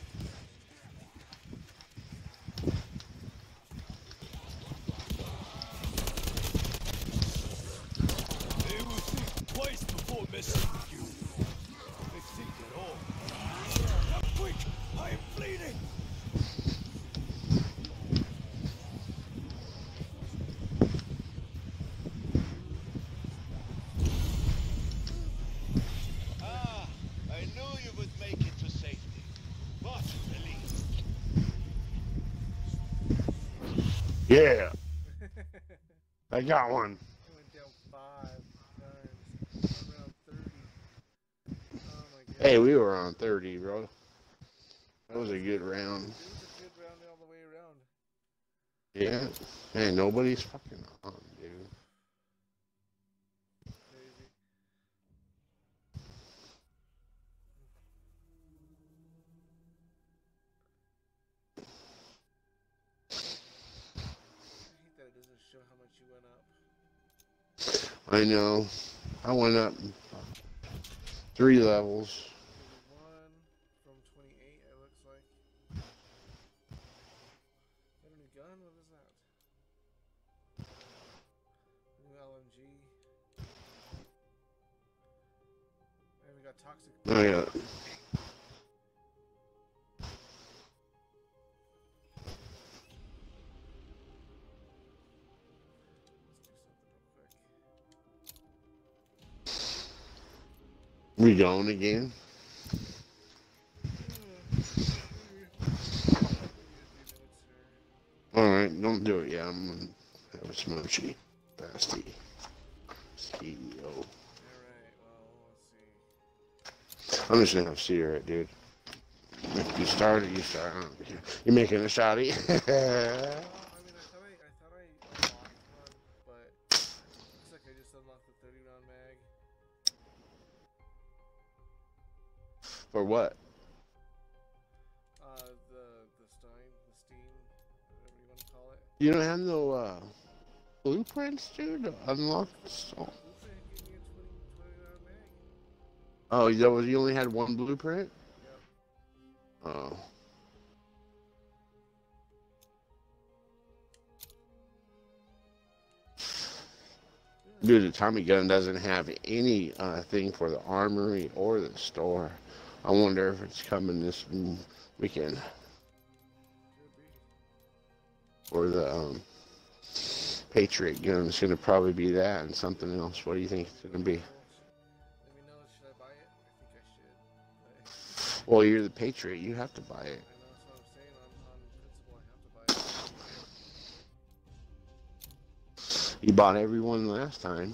They will think twice before messing with you. They think at all. Now quick! I am bleeding! Ah, I knew you would make it to safety. But, Elise, Yeah. I got one. I went down 5 times. I'm around 30. Oh my god. Hey, we were on 30, bro. That was a good round. It was a good round all the way around. Yeah. Hey, nobody's fucking on, dude. Crazy. I hate that it doesn't show how much you went up. I know. I went up 3 levels. There's 1 from 28, it looks like. Got a new gun? What is that? New LMG. And we got toxic. Oh, yeah. We going again? Alright, don't do it yet. I'm gonna have a smoochy. Fasty. CEO. Alright, well, let's see. I'm just gonna have cigarette, dude. If you start it, you start. I don't care. You're making a shotty. Well, I mean, I thought I unlocked one, but looks like I just unlocked the 30-round mag. For what? The Steam, whatever you want to call it. You don't have no blueprints, dude? To unlock the store. Blueprint gave me a 20-round mag. Oh, you only had one blueprint? Yep. Oh. Dude, the Tommy gun doesn't have any thing for the armory or the store. I wonder if it's coming this weekend. Could be. Or the Patriot gun. It's going to probably be that and something else. What do you think it's going to be? Let me know, should I buy it? I think I should. Well, you're the Patriot. You have to buy it. I know, that's what I'm saying. On principle, I have to buy it. You bought everyone last time.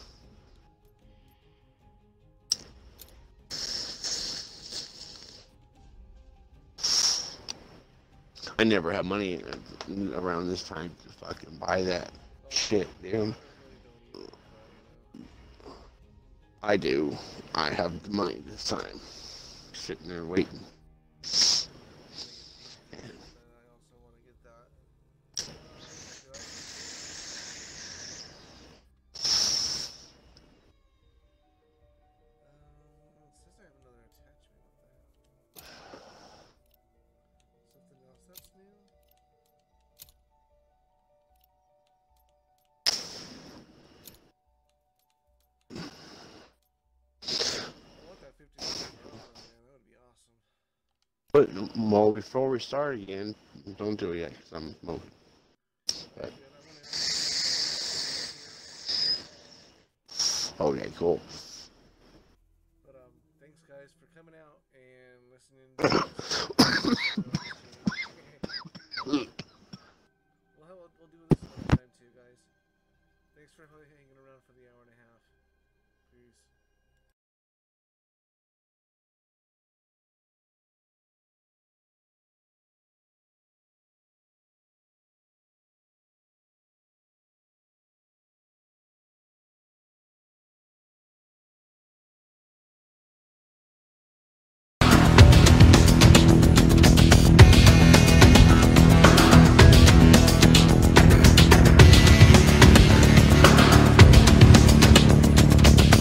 I never have money around this time to fucking buy that shit, dude. I really don't either, but, I do. I have the money this time. Sitting there waiting. and I also want to get that. But Mo, before we start again, don't do it yet, because I'm moving. But, okay, cool. But thanks guys for coming out and listening to we'll do this another time too, guys. Thanks for hanging around for the hour and a half. Peace.